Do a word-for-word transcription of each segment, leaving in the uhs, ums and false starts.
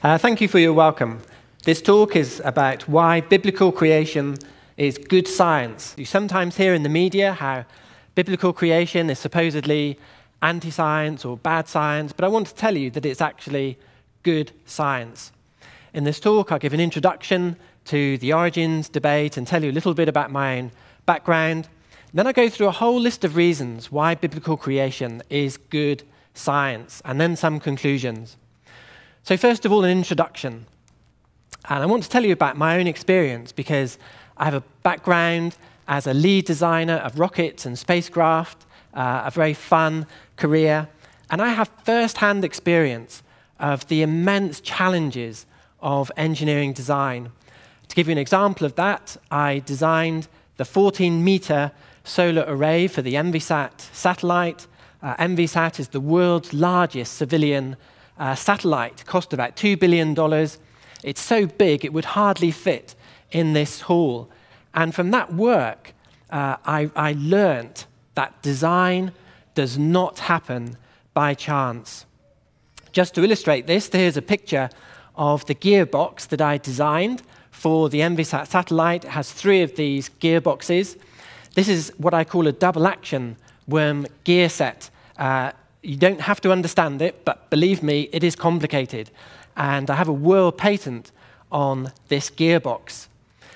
Uh, thank you for your welcome. This talk is about why biblical creation is good science. You sometimes hear in the media how biblical creation is supposedly anti-science or bad science, but I want to tell you that it's actually good science. In this talk, I'll give an introduction to the origins debate and tell you a little bit about my own background. Then I go through a whole list of reasons why biblical creation is good science, and then some conclusions. So first of all, an introduction. And I want to tell you about my own experience because I have a background as a lead designer of rockets and spacecraft, uh, a very fun career, and I have first-hand experience of the immense challenges of engineering design. To give you an example of that, I designed the fourteen meter solar array for the EnviSat satellite. Uh, EnviSat is the world's largest civilian uh, satellite, cost about two billion dollars. It's so big it would hardly fit in this hall. And from that work, uh, I, I learned that design does not happen by chance. Just to illustrate this, here's a picture of the gearbox that I designed for the EnviSat satellite. It has three of these gearboxes. This is what I call a double-action worm gear set. Uh, you don't have to understand it, but believe me, it is complicated. And I have a world patent on this gearbox.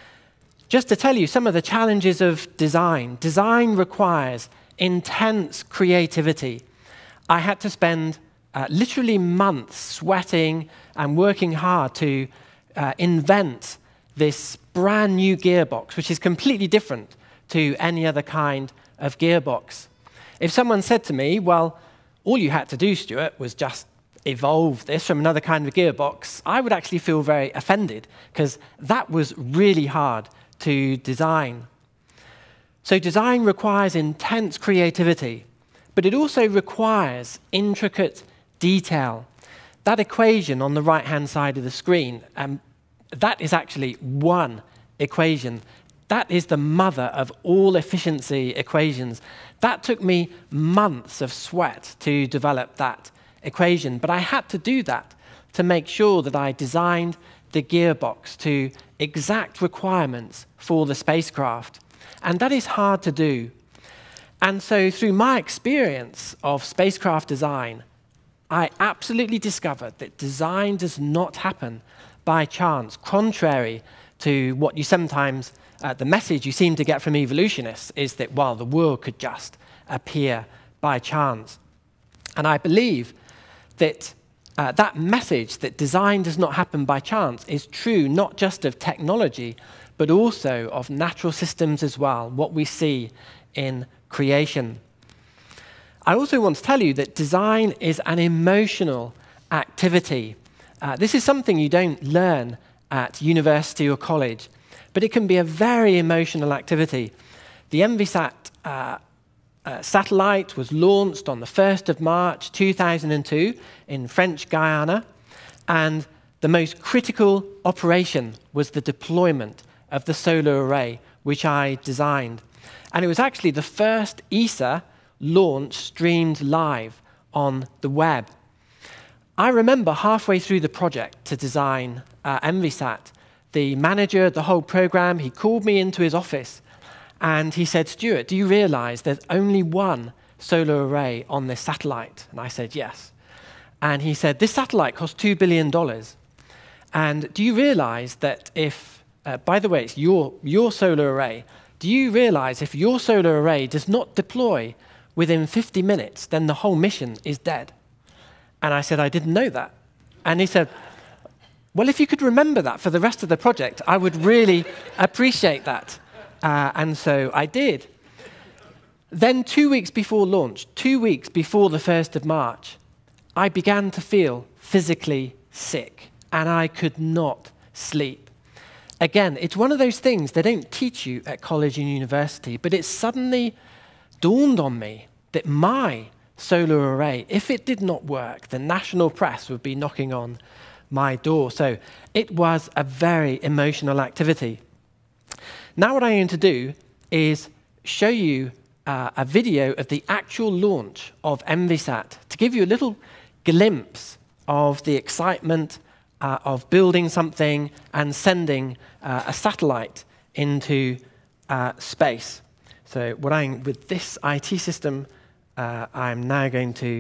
Just to tell you some of the challenges of design. Design requires intense creativity. I had to spend uh, literally months sweating and working hard to uh, invent this brand new gearbox, which is completely different to any other kind of gearbox. If someone said to me, well, all you had to do, Stuart, was just evolve this from another kind of gearbox, I would actually feel very offended, because that was really hard to design. So design requires intense creativity, but it also requires intricate detail. That equation on the right-hand side of the screen, um, that is actually one equation. That is the mother of all efficiency equations. That took me months of sweat to develop that equation, but I had to do that to make sure that I designed the gearbox to exact requirements for the spacecraft. And that is hard to do. And so through my experience of spacecraft design, I absolutely discovered that design does not happen by chance, contrary to what you sometimes Uh, the message you seem to get from evolutionists is that, well, the world could just appear by chance. And I believe that uh, that message, that design does not happen by chance, is true not just of technology, but also of natural systems as well, what we see in creation. I also want to tell you that design is an emotional activity. Uh, this is something you don't learn at university or college, but it can be a very emotional activity. The EnviSat uh, uh, satellite was launched on the first of March two thousand two in French Guiana, and the most critical operation was the deployment of the solar array, which I designed. And it was actually the first E S A launch streamed live on the web. I remember halfway through the project to design uh, EnviSat, the manager, the whole program, he called me into his office and he said, Stuart, do you realize there's only one solar array on this satellite? And I said, yes. And he said, this satellite costs two billion dollars. And do you realize that if, uh, by the way, it's your, your solar array, do you realize if your solar array does not deploy within fifty minutes, then the whole mission is dead? And I said, I didn't know that. And he said, well, if you could remember that for the rest of the project, I would really appreciate that. Uh, and so I did. Then two weeks before launch, two weeks before the first of March, I began to feel physically sick, and I could not sleep. Again, it's one of those things they don't teach you at college and university, but it suddenly dawned on me that my solar array, if it did not work, the national press would be knocking on my door. So it was a very emotional activity. Now what I'm going to do is show you uh, a video of the actual launch of EnviSat to give you a little glimpse of the excitement uh, of building something and sending uh, a satellite into uh, space. So what I'm, with this I T system, uh, I'm now going to,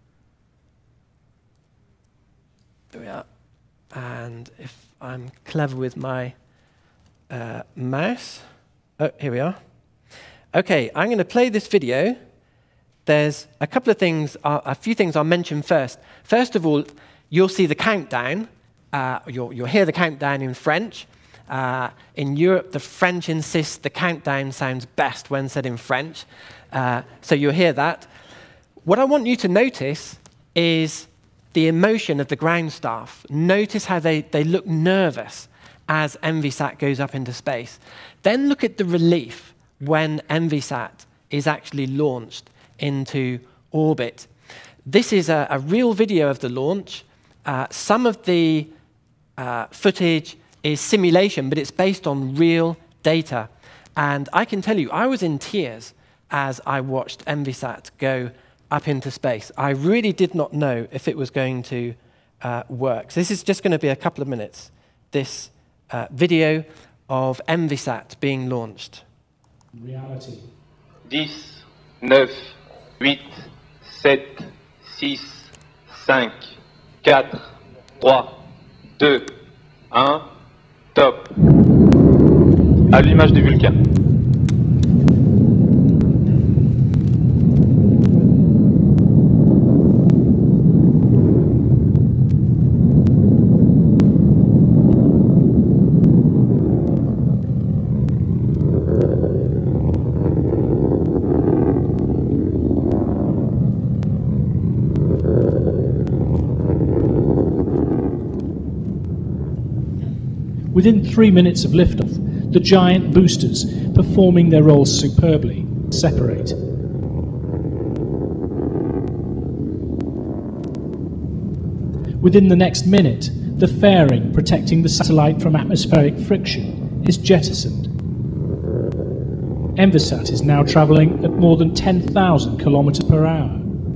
there we are, and if I'm clever with my uh, mouse, oh, here we are. Okay, I'm going to play this video. There's a couple of things, uh, a few things I'll mention first. First of all, you'll see the countdown. Uh, you'll, you'll hear the countdown in French. Uh, in Europe, the French insist the countdown sounds best when said in French. Uh, so you'll hear that. What I want you to notice is the emotion of the ground staff. Notice how they, they look nervous as EnviSat goes up into space. Then look at the relief when EnviSat is actually launched into orbit. This is a, a real video of the launch. Uh, some of the uh, footage is simulation, but it's based on real data. And I can tell you, I was in tears as I watched EnviSat go up into space. I really did not know if it was going to uh, work. So this is just going to be a couple of minutes, this uh, video of EnviSat being launched. Reality. dix, neuf, huit, sept, six, cinq, quatre, trois, deux, un, top. Allumage du Vulcain. Within three minutes of liftoff, the giant boosters, performing their roles superbly, separate. Within the next minute, the fairing protecting the satellite from atmospheric friction is jettisoned. EnviSat is now travelling at more than ten thousand kilometers per hour.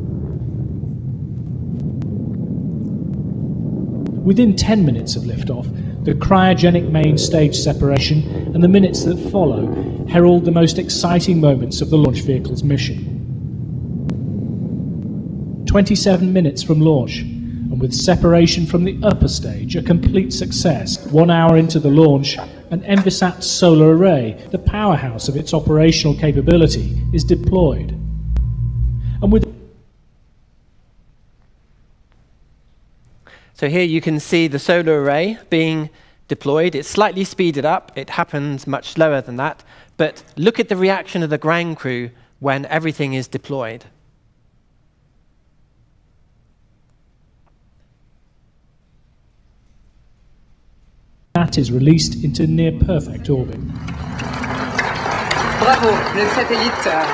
Within ten minutes of liftoff, the cryogenic main stage separation and the minutes that follow herald the most exciting moments of the launch vehicle's mission. twenty-seven minutes from launch, and with separation from the upper stage a complete success, one hour into the launch, an EnviSat solar array, the powerhouse of its operational capability, is deployed. And with So here you can see the solar array being deployed. It's slightly speeded up. It happens much slower than that. But look at the reaction of the ground crew when everything is deployed. That is released into near-perfect orbit. Bravo, le satellite.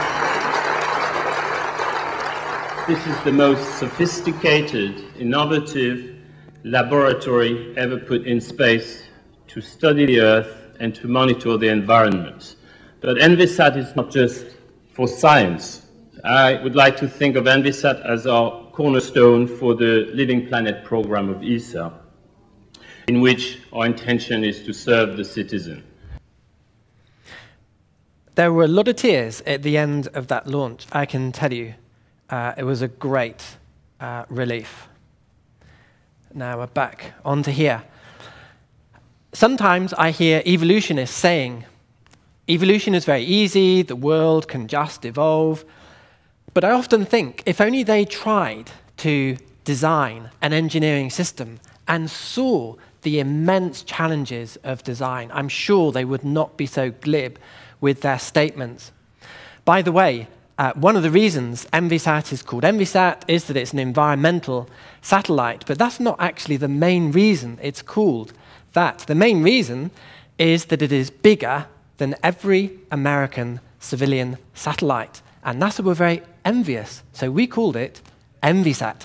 This is the most sophisticated, innovative laboratory ever put in space to study the Earth and to monitor the environment. But EnviSat is not just for science. I would like to think of EnviSat as our cornerstone for the Living Planet program of E S A, in which our intention is to serve the citizen. There were a lot of tears at the end of that launch, I can tell you. Uh, it was a great uh, relief. Now we're back onto here. Sometimes I hear evolutionists saying, evolution is very easy, the world can just evolve. But I often think, if only they tried to design an engineering system and saw the immense challenges of design, I'm sure they would not be so glib with their statements. By the way, Uh, one of the reasons EnviSat is called EnviSat is that it's an environmental satellite, but that's not actually the main reason it's called that. The main reason is that it is bigger than every American civilian satellite, and NASA were very envious, so we called it EnviSat.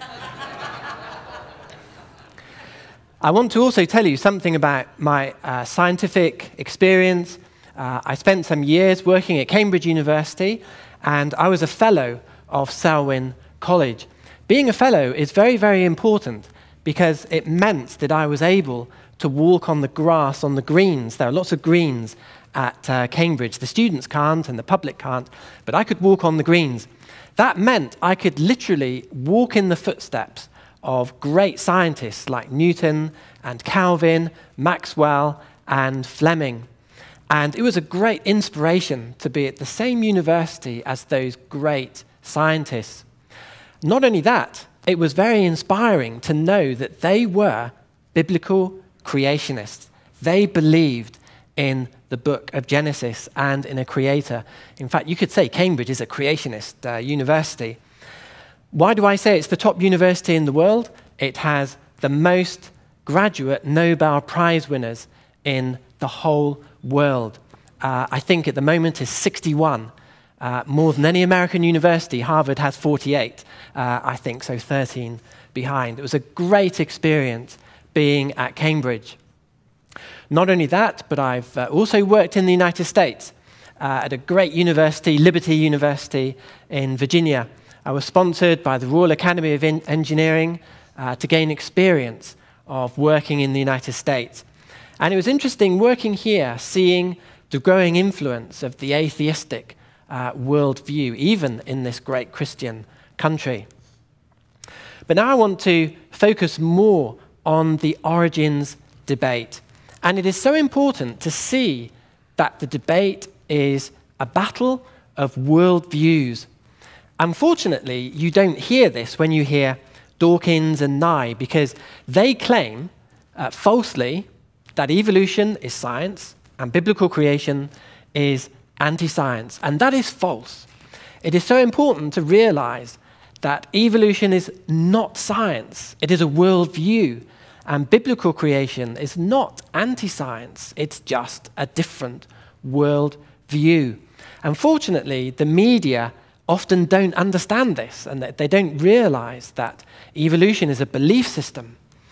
I want to also tell you something about my uh, scientific experience. Uh, I spent some years working at Cambridge University, and I was a fellow of Selwyn College. Being a fellow is very, very important because it meant that I was able to walk on the grass, on the greens. There are lots of greens at uh, Cambridge. The students can't and the public can't, but I could walk on the greens. That meant I could literally walk in the footsteps of great scientists like Newton and Calvin, Maxwell and Fleming. And it was a great inspiration to be at the same university as those great scientists. Not only that, it was very inspiring to know that they were biblical creationists. They believed in the book of Genesis and in a creator. In fact, you could say Cambridge is a creationist uh, university. Why do I say it's the top university in the world? It has the most graduate Nobel Prize winners in the whole world. Uh, I think at the moment is sixty-one, uh, more than any American university. Harvard has forty-eight, uh, I think, so thirteen behind. It was a great experience being at Cambridge. Not only that, but I've uh, also worked in the United States uh, at a great university, Liberty University in Virginia. I was sponsored by the Royal Academy of Engineering uh, to gain experience of working in the United States. And it was interesting working here, seeing the growing influence of the atheistic uh, worldview, even in this great Christian country. But now I want to focus more on the origins debate. And it is so important to see that the debate is a battle of worldviews. Unfortunately, you don't hear this when you hear Dawkins and Nye, because they claim, uh, falsely, that evolution is science and biblical creation is anti-science. And that is false. It is so important to realize that evolution is not science. It is a worldview. And biblical creation is not anti-science. It's just a different worldview. Unfortunately, the media often don't understand this, and they don't realize that evolution is a belief system.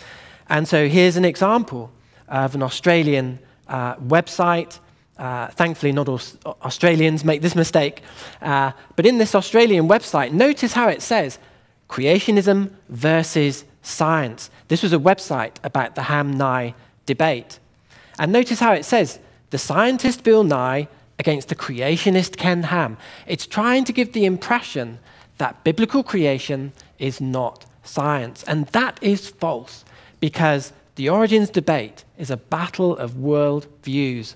And so here's an example of an Australian uh, website. Uh, thankfully, not all Australians make this mistake. Uh, but in this Australian website, notice how it says, creationism versus science. This was a website about the Ham-Nye debate. And notice how it says, the scientist Bill Nye against the creationist Ken Ham. It's trying to give the impression that biblical creation is not science. And that is false, because the origins debate is a battle of world views.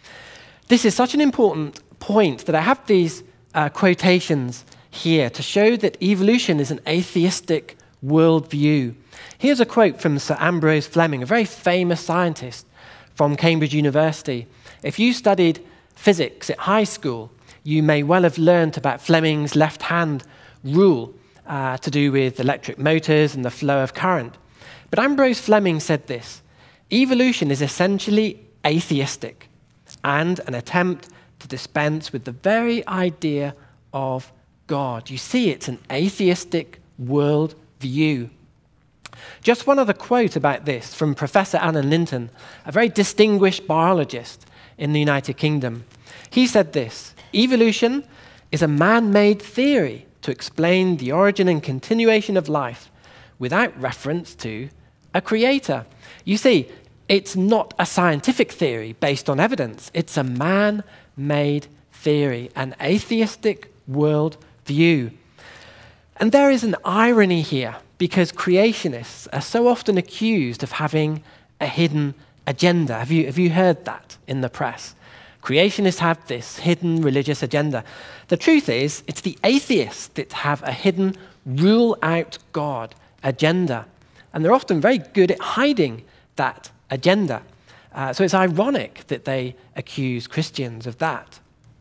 This is such an important point that I have these uh, quotations here to show that evolution is an atheistic worldview. Here's a quote from Sir Ambrose Fleming, a very famous scientist from Cambridge University. If you studied physics at high school, you may well have learned about Fleming's left-hand rule uh, to do with electric motors and the flow of current. But Ambrose Fleming said this: evolution is essentially atheistic and an attempt to dispense with the very idea of God. You see, it's an atheistic world view. Just one other quote about this from Professor Alan Linton, a very distinguished biologist in the United Kingdom. He said this: evolution is a man-made theory to explain the origin and continuation of life without reference to a creator. You see, it's not a scientific theory based on evidence. It's a man-made theory, an atheistic world view. And there is an irony here, because creationists are so often accused of having a hidden agenda. Have you, have you heard that in the press? Creationists have this hidden religious agenda. The truth is, it's the atheists that have a hidden rule out God agenda. And they're often very good at hiding that agenda. Uh, so it's ironic that they accuse Christians of that.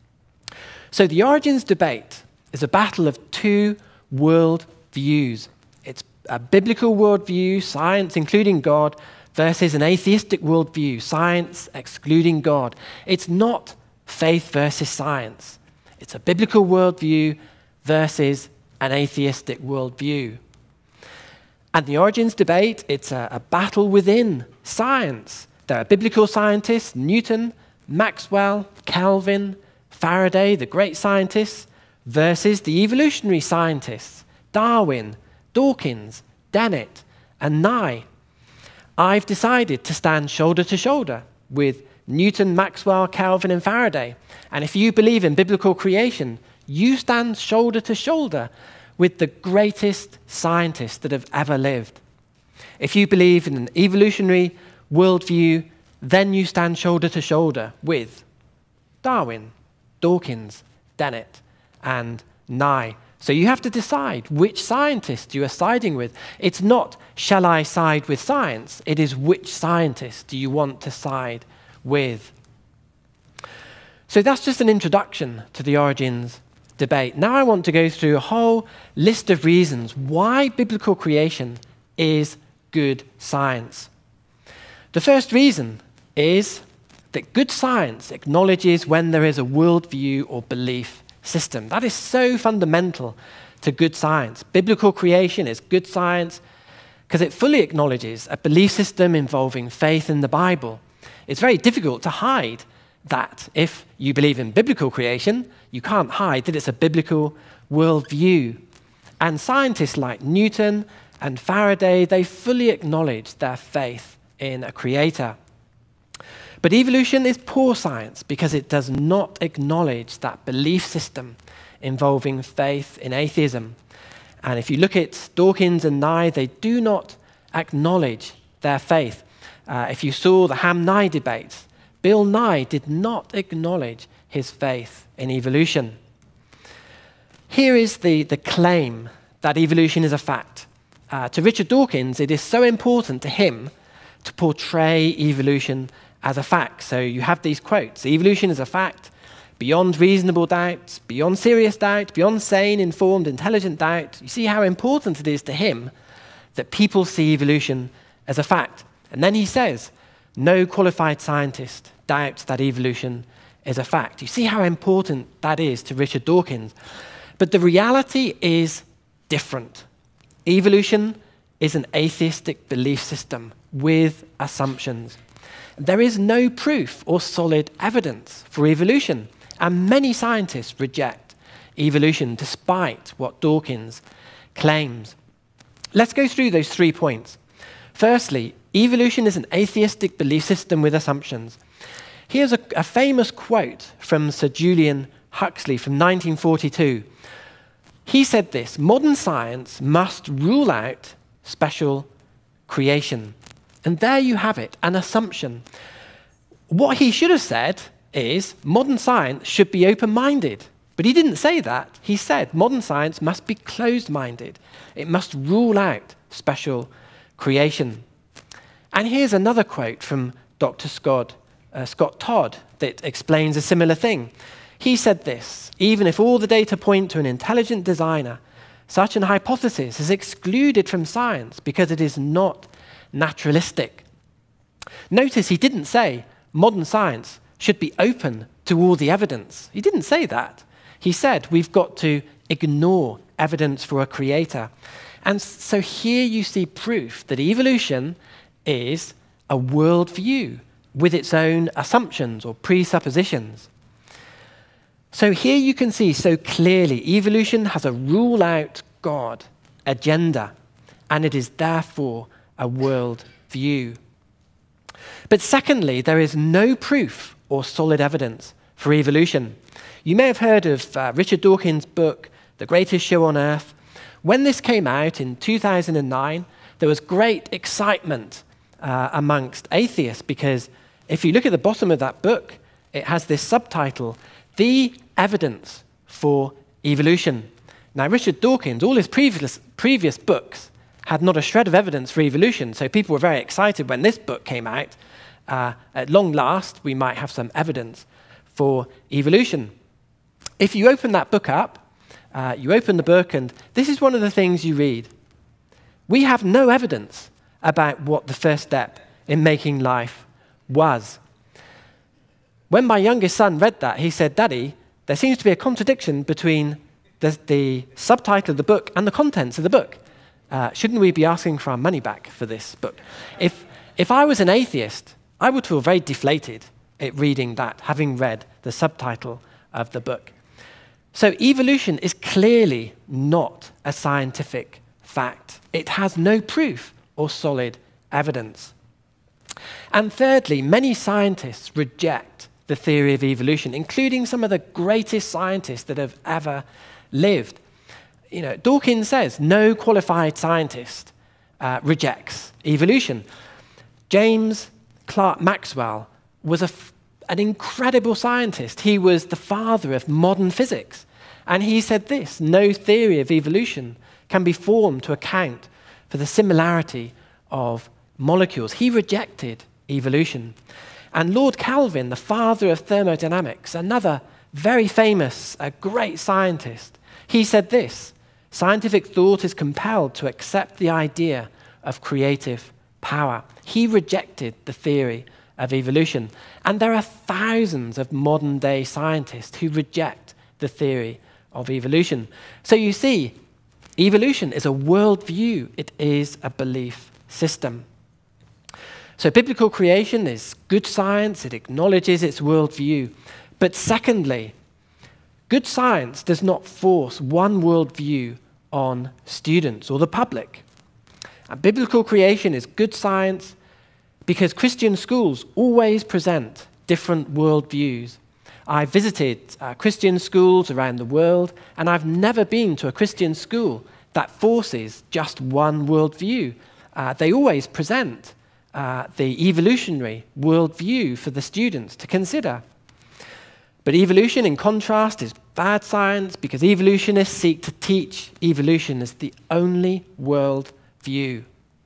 So the origins debate is a battle of two world views. It's a biblical worldview, science including God, versus an atheistic worldview, science excluding God. It's not faith versus science. It's a biblical worldview versus an atheistic worldview. And the origins debate, it's a, a battle within science. There are biblical scientists, Newton, Maxwell, Calvin, Faraday, the great scientists, versus the evolutionary scientists, Darwin, Dawkins, Dennett, and Nye. I've decided to stand shoulder to shoulder with Newton, Maxwell, Kelvin, and Faraday. And if you believe in biblical creation, you stand shoulder to shoulder with the greatest scientists that have ever lived. If you believe in an evolutionary worldview, then you stand shoulder to shoulder with Darwin, Dawkins, Dennett, and Nye. So you have to decide which scientist you are siding with. It's not, shall I side with science? It is, which scientist do you want to side with? So that's just an introduction to the origins debate. Now I want to go through a whole list of reasons why biblical creation is good science. The first reason is that good science acknowledges when there is a worldview or belief system. That is so fundamental to good science. Biblical creation is good science because it fully acknowledges a belief system involving faith in the Bible. It's very difficult to hide that. If you believe in biblical creation, you can't hide that it's a biblical worldview. And scientists like Newton and Faraday, they fully acknowledge their faith in a creator. But evolution is poor science because it does not acknowledge that belief system involving faith in atheism. And if you look at Dawkins and Nye, they do not acknowledge their faith. Uh, if you saw the Ham-Nye debates, Bill Nye did not acknowledge his faith in evolution. Here is the, the claim that evolution is a fact. Uh, to Richard Dawkins, it is so important to him to portray evolution as a fact. So you have these quotes: evolution is a fact, beyond reasonable doubt, beyond serious doubt, beyond sane, informed, intelligent doubt. You see how important it is to him that people see evolution as a fact. And then he says, no qualified scientist doubts that evolution is a fact. You see how important that is to Richard Dawkins. But the reality is different. Evolution is an atheistic belief system with assumptions. There is no proof or solid evidence for evolution, and many scientists reject evolution despite what Dawkins claims. Let's go through those three points. Firstly, evolution is an atheistic belief system with assumptions. Here's a, a famous quote from Sir Julian Huxley from nineteen forty-two. He said this: modern science must rule out special creation. And there you have it, an assumption. What he should have said is modern science should be open-minded. But he didn't say that. He said modern science must be closed-minded. It must rule out special creation. And here's another quote from Doctor Scott, uh, Scott Todd that explains a similar thing. He said this: even if all the data point to an intelligent designer, such an hypothesis is excluded from science because it is not naturalistic. Notice he didn't say modern science should be open to all the evidence. He didn't say that. He said we've got to ignore evidence for a creator. And so here you see proof that evolution is a worldview with its own assumptions or presuppositions. So here you can see so clearly evolution has a rule-out God agenda, and it is therefore a world view. But secondly, there is no proof or solid evidence for evolution. You may have heard of uh, Richard Dawkins' book, The Greatest Show on Earth. When this came out in two thousand nine, there was great excitement uh, amongst atheists, because if you look at the bottom of that book, it has this subtitle, The Evidence for Evolution. Now, Richard Dawkins, all his previous, previous books had not a shred of evidence for evolution, so people were very excited when this book came out. Uh, at long last, we might have some evidence for evolution. If you open that book up, uh, you open the book, and this is one of the things you read. We have no evidence about what the first step in making life was. When my youngest son read that, he said, "Daddy, there seems to be a contradiction between the, the subtitle of the book and the contents of the book. Uh, shouldn't we be asking for our money back for this book?" If, if I was an atheist, I would feel very deflated at reading that, having read the subtitle of the book. So evolution is clearly not a scientific fact. It has no proof or solid evidence. And thirdly, many scientists reject the theory of evolution, including some of the greatest scientists that have ever lived. You know, Dawkins says no qualified scientist uh, rejects evolution. James Clerk Maxwell was a f an incredible scientist. He was the father of modern physics. And he said this: no theory of evolution can be formed to account for the similarity of molecules. He rejected evolution. And Lord Kelvin, the father of thermodynamics, another very famous, a great scientist, he said this: scientific thought is compelled to accept the idea of creative power. He rejected the theory of evolution. And there are thousands of modern-day scientists who reject the theory of evolution. So you see, evolution is a worldview. It is a belief system. So biblical creation is good science. It acknowledges its worldview. But secondly, good science does not force one worldview on students or the public. And biblical creation is good science because Christian schools always present different worldviews. I visited uh, Christian schools around the world, and I've never been to a Christian school that forces just one worldview. Uh, they always present uh, the evolutionary worldview for the students to consider. But evolution, in contrast, is bad science because evolutionists seek to teach evolution as the only world view.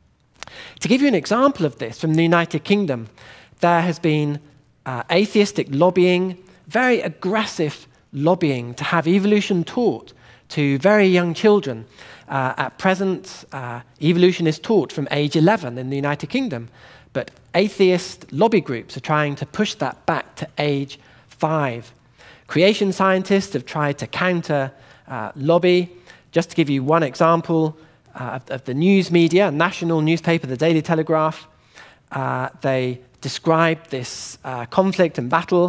To give you an example of this, from the United Kingdom, there has been uh, atheistic lobbying, very aggressive lobbying to have evolution taught to very young children. Uh, at present, uh, evolution is taught from age eleven in the United Kingdom, but atheist lobby groups are trying to push that back to age five. Creation scientists have tried to counter uh, lobby. Just to give you one example, Uh, of, of the news media, a national newspaper, the Daily Telegraph, uh, they described this uh, conflict and battle.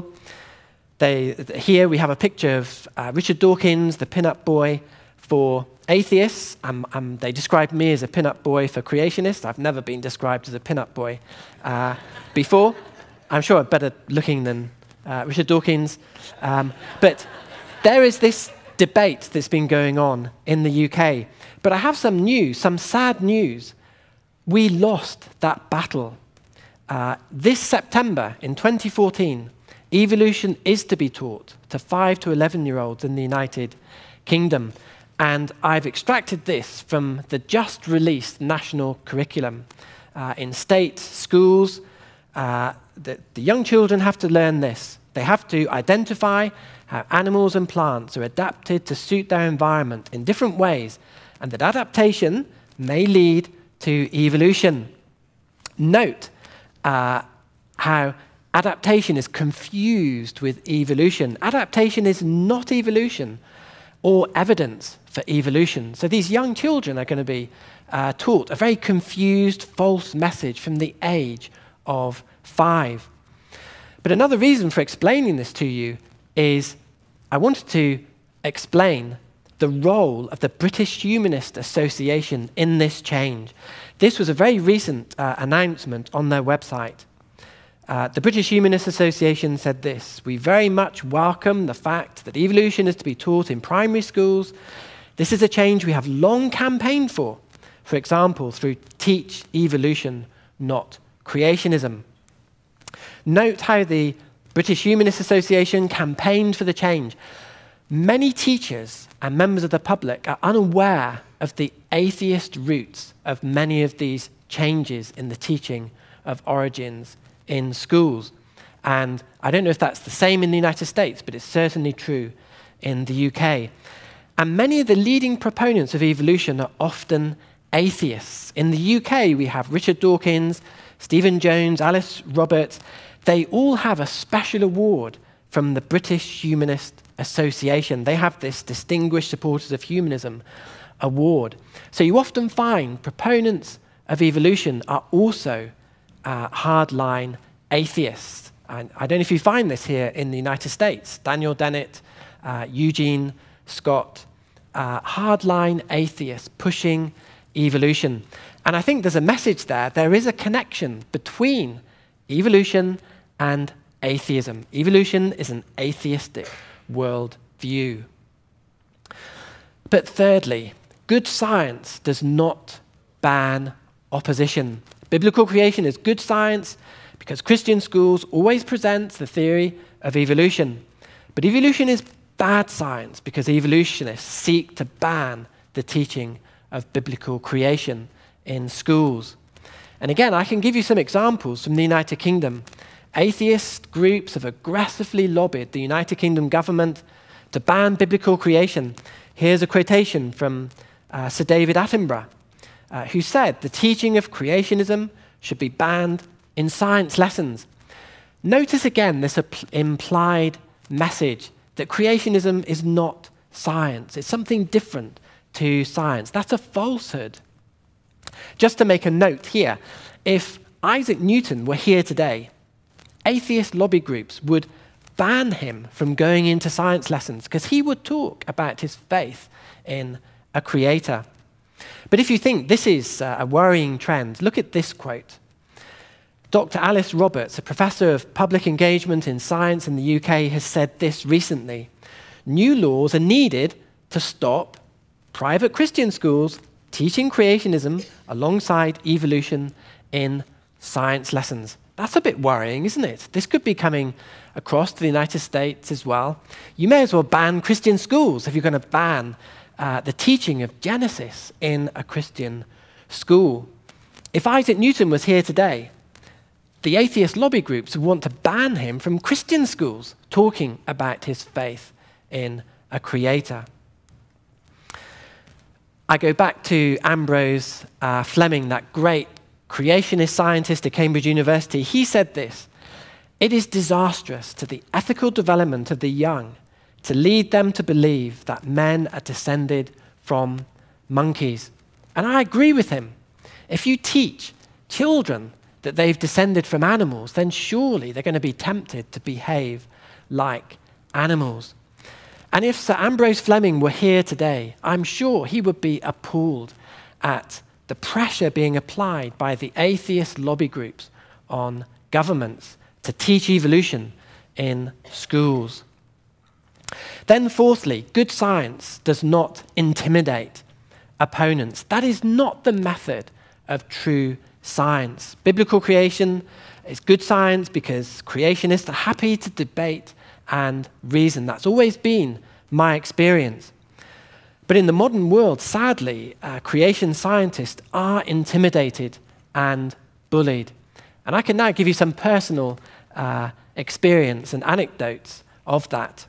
They, here we have a picture of uh, Richard Dawkins, the pin-up boy for atheists. Um, um, they described me as a pin-up boy for creationists. I've never been described as a pin-up boy uh, before. I'm sure I'm better looking than uh, Richard Dawkins. Um, but there is this debate that's been going on in the U K. But I have some news, some sad news. We lost that battle. Uh, this September in twenty fourteen, evolution is to be taught to five to eleven-year-olds in the United Kingdom. And I've extracted this from the just released national curriculum. Uh, in state schools, uh, the, the young children have to learn this. They have to identify how animals and plants are adapted to suit their environment in different ways, and that adaptation may lead to evolution. Note uh, how adaptation is confused with evolution. Adaptation is not evolution or evidence for evolution. So these young children are going to be uh, taught a very confused, false message from the age of five. But another reason for explaining this to you is I wanted to explain the role of the British Humanist Association in this change. This was a very recent uh, announcement on their website. Uh, the British Humanist Association said this: we very much welcome the fact that evolution is to be taught in primary schools. This is a change we have long campaigned for, for example, through Teach Evolution, Not Creationism. Note how the British Humanist Association campaigned for the change. Many teachers and members of the public are unaware of the atheist roots of many of these changes in the teaching of origins in schools. And I don't know if that's the same in the United States, but it's certainly true in the U K. And many of the leading proponents of evolution are often atheists. In the U K, we have Richard Dawkins, Stephen Jones, Alice Roberts. They all have a special award from the British Humanist Association. They have this Distinguished Supporters of Humanism award. So you often find proponents of evolution are also uh, hardline atheists. And I don't know if you find this here in the United States. Daniel Dennett, uh, Eugene Scott, uh, hardline atheists pushing evolution. And I think there's a message there. There is a connection between evolution and atheism. Evolution is an atheistic world view. But thirdly, good science does not ban opposition. Biblical creation is good science because Christian schools always present the theory of evolution. But evolution is bad science because evolutionists seek to ban the teaching of biblical creation in schools. And again, I can give you some examples from the United Kingdom. Atheist groups have aggressively lobbied the United Kingdom government to ban biblical creation. Here's a quotation from uh, Sir David Attenborough, uh, who said the teaching of creationism should be banned in science lessons. Notice again this implied message that creationism is not science. It's something different to science. That's a falsehood. Just to make a note here, if Isaac Newton were here today, atheist lobby groups would ban him from going into science lessons because he would talk about his faith in a creator. But if you think this is uh, a worrying trend, look at this quote. Doctor Alice Roberts, a professor of public engagement in science in the U K, has said this recently. New laws are needed to stop private Christian schools teaching creationism alongside evolution in science lessons. That's a bit worrying, isn't it? This could be coming across to the United States as well. You may as well ban Christian schools if you're going to ban uh, the teaching of Genesis in a Christian school. If Isaac Newton was here today, the atheist lobby groups would want to ban him from Christian schools talking about his faith in a creator. I go back to Ambrose uh, Fleming, that great creationist scientist at Cambridge University. He said this: "It is disastrous to the ethical development of the young to lead them to believe that men are descended from monkeys." And I agree with him. If you teach children that they've descended from animals, then surely they're going to be tempted to behave like animals. And if Sir Ambrose Fleming were here today, I'm sure he would be appalled at the pressure being applied by the atheist lobby groups on governments to teach evolution in schools. Then fourthly, good science does not intimidate opponents. That is not the method of true science. Biblical creation is good science because creationists are happy to debate and reason. That's always been my experience. But in the modern world, sadly, uh, creation scientists are intimidated and bullied. And I can now give you some personal uh, experience and anecdotes of that.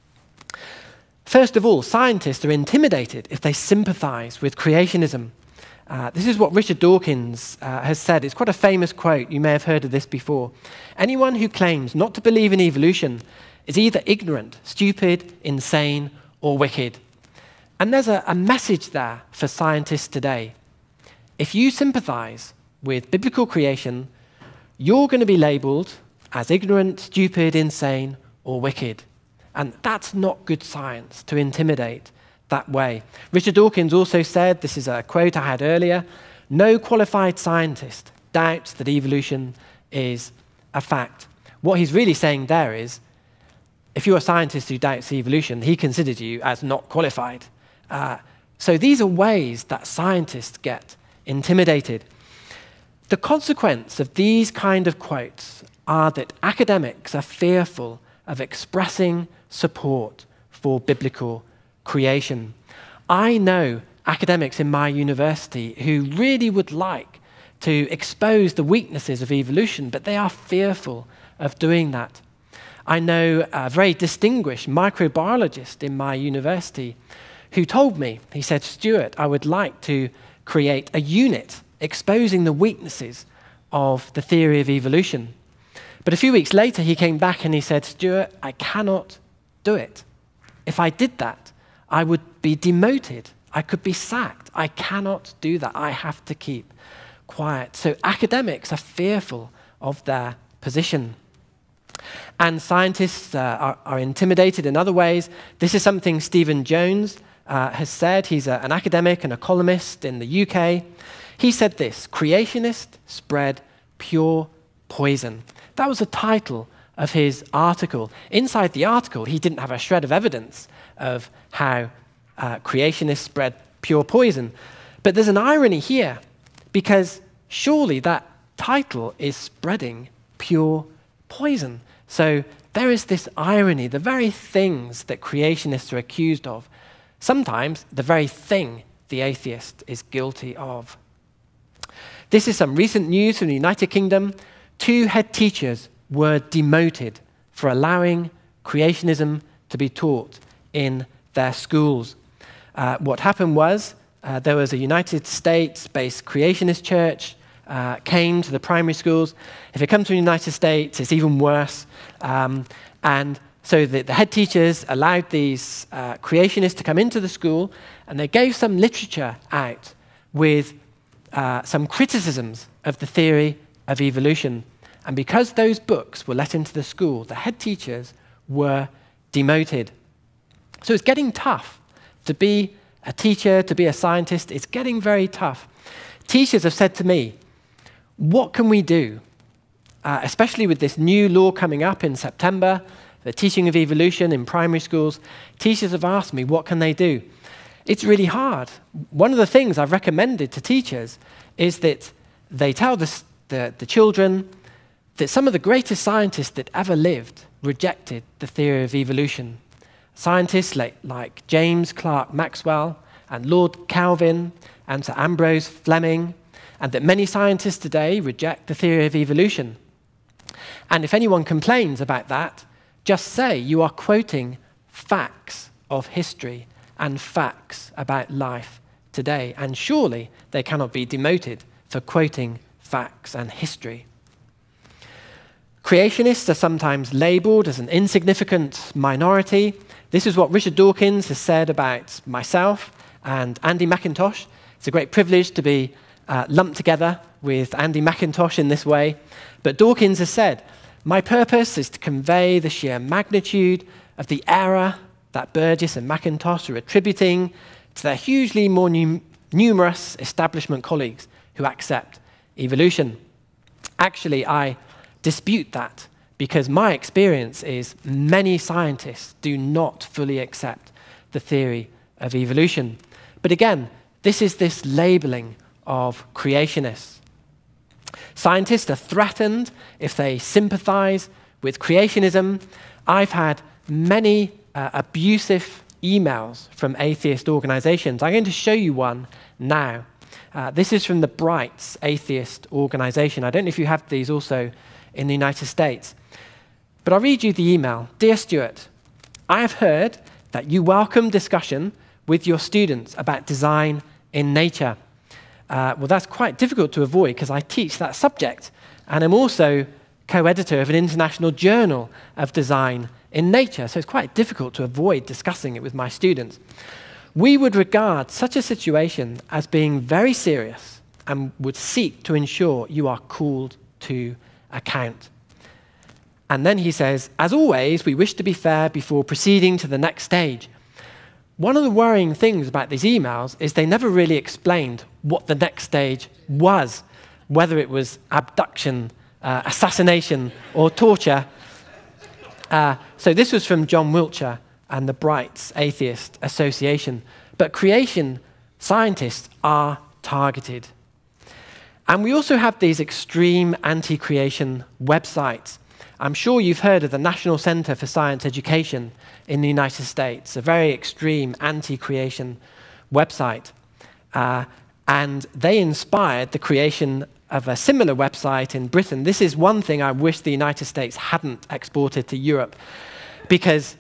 First of all, scientists are intimidated if they sympathize with creationism. Uh, this is what Richard Dawkins uh, has said. It's quite a famous quote. You may have heard of this before. Anyone who claims not to believe in evolution is either ignorant, stupid, insane, or wicked. And there's a, a message there for scientists today. If you sympathize with biblical creation, you're going to be labeled as ignorant, stupid, insane, or wicked. And that's not good science, to intimidate that way. Richard Dawkins also said, this is a quote I had earlier, "No qualified scientist doubts that evolution is a fact." What he's really saying there is, if you're a scientist who doubts evolution, he considers you as not qualified. Uh, so these are ways that scientists get intimidated. The consequence of these kind of quotes are that academics are fearful of expressing support for biblical creation. I know academics in my university who really would like to expose the weaknesses of evolution, but they are fearful of doing that. I know a very distinguished microbiologist in my university who told me, he said, "Stuart, I would like to create a unit exposing the weaknesses of the theory of evolution." But a few weeks later, he came back and he said, "Stuart, I cannot do it. If I did that, I would be demoted. I could be sacked. I cannot do that. I have to keep quiet." So academics are fearful of their position. And scientists uh, are, are intimidated in other ways. This is something Stephen Jones uh, has said, he's a, an academic and a columnist in the U K. He said this: creationists spread pure poison. That was the title of his article. Inside the article, he didn't have a shred of evidence of how uh, creationists spread pure poison. But there's an irony here, because surely that title is spreading pure poison. So there is this irony. The very things that creationists are accused of, sometimes the very thing the atheist is guilty of. This is some recent news from the United Kingdom. Two head teachers were demoted for allowing creationism to be taught in their schools. Uh, what happened was uh, there was a United States-based creationist church uh, came to the primary schools. If it comes to the United States, it's even worse. Um, and so the, the head teachers allowed these uh, creationists to come into the school, and they gave some literature out with uh, some criticisms of the theory of evolution. And because those books were let into the school, the head teachers were demoted. So it's getting tough to be a teacher, to be a scientist. It's getting very tough. Teachers have said to me, what can we do? Uh, especially with this new law coming up in September, the teaching of evolution in primary schools. Teachers have asked me, what can they do? It's really hard. One of the things I've recommended to teachers is that they tell the, the, the children that some of the greatest scientists that ever lived rejected the theory of evolution. Scientists like, like James Clerk Maxwell and Lord Kelvin and Sir Ambrose Fleming, and that many scientists today reject the theory of evolution. And if anyone complains about that, just say you are quoting facts of history and facts about life today, and surely they cannot be demoted for quoting facts and history. Creationists are sometimes labeled as an insignificant minority. This is what Richard Dawkins has said about myself and Andy McIntosh. It's a great privilege to be uh, lumped together with Andy McIntosh in this way. But Dawkins has said, my purpose is to convey the sheer magnitude of the error that Burgess and McIntosh are attributing to their hugely more num numerous establishment colleagues who accept evolution. Actually, I dispute that, because my experience is many scientists do not fully accept the theory of evolution. But again, this is this labeling of creationists. Scientists are threatened if they sympathize with creationism. I've had many uh, abusive emails from atheist organizations. I'm going to show you one now. Uh, this is from the Brights Atheist Organization. I don't know if you have these also in the United States. But I'll read you the email. Dear Stuart, I have heard that you welcome discussion with your students about design in nature. Uh, well, that's quite difficult to avoid because I teach that subject, and I'm also co-editor of an international journal of design in nature, so it's quite difficult to avoid discussing it with my students. We would regard such a situation as being very serious and would seek to ensure you are called to account. And then he says, as always, we wish to be fair before proceeding to the next stage. One of the worrying things about these emails is they never really explained what the next stage was, whether it was abduction, uh, assassination, or torture. Uh, so this was from John Wiltshire and the Brights Atheist Association. But creation scientists are targeted. And we also have these extreme anti-creation websites. I'm sure you've heard of the National Center for Science Education in the United States, a very extreme anti-creation website. Uh, and they inspired the creation of a similar website in Britain. This is one thing I wish the United States hadn't exported to Europe, because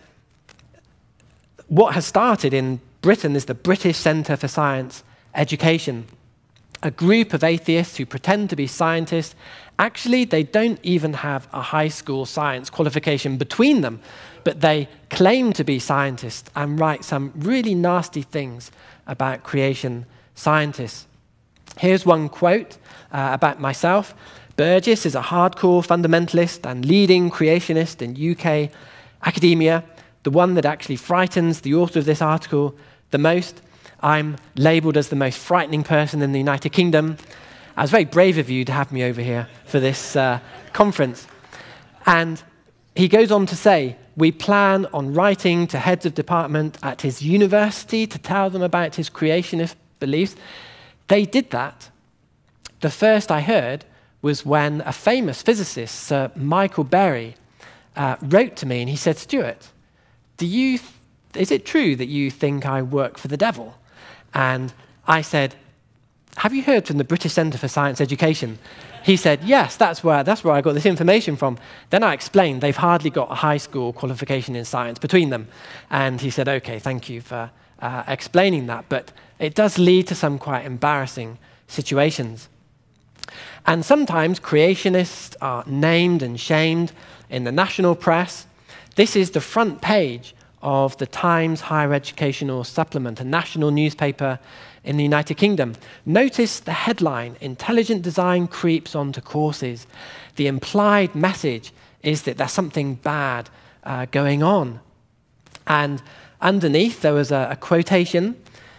what has started in Britain is the British Center for Science Education, a group of atheists who pretend to be scientists. Actually, they don't even have a high school science qualification between them, but they claim to be scientists and write some really nasty things about creation scientists. Here's one quote uh, about myself. Burgess is a hardcore fundamentalist and leading creationist in U K academia, the one that actually frightens the author of this article the most. I'm labelled as the most frightening person in the United Kingdom. I was very brave of you to have me over here for this uh, conference. And he goes on to say, we plan on writing to heads of department at his university to tell them about his creationist beliefs. They did that. The first I heard was when a famous physicist, Sir Michael Berry, uh, wrote to me and he said, Stuart, do you th is it true that you think I work for the devil? And I said, have you heard from the British Centre for Science Education? He said, yes, that's where, that's where I got this information from. Then I explained they've hardly got a high school qualification in science between them. And he said, OK, thank you for uh, explaining that. But it does lead to some quite embarrassing situations. And sometimes creationists are named and shamed in the national press. This is the front page of the Times Higher Educational Supplement, a national newspaper in the United Kingdom. Notice the headline, Intelligent Design Creeps Onto Courses. The implied message is that there's something bad uh, going on. And underneath, there was a, a quotation.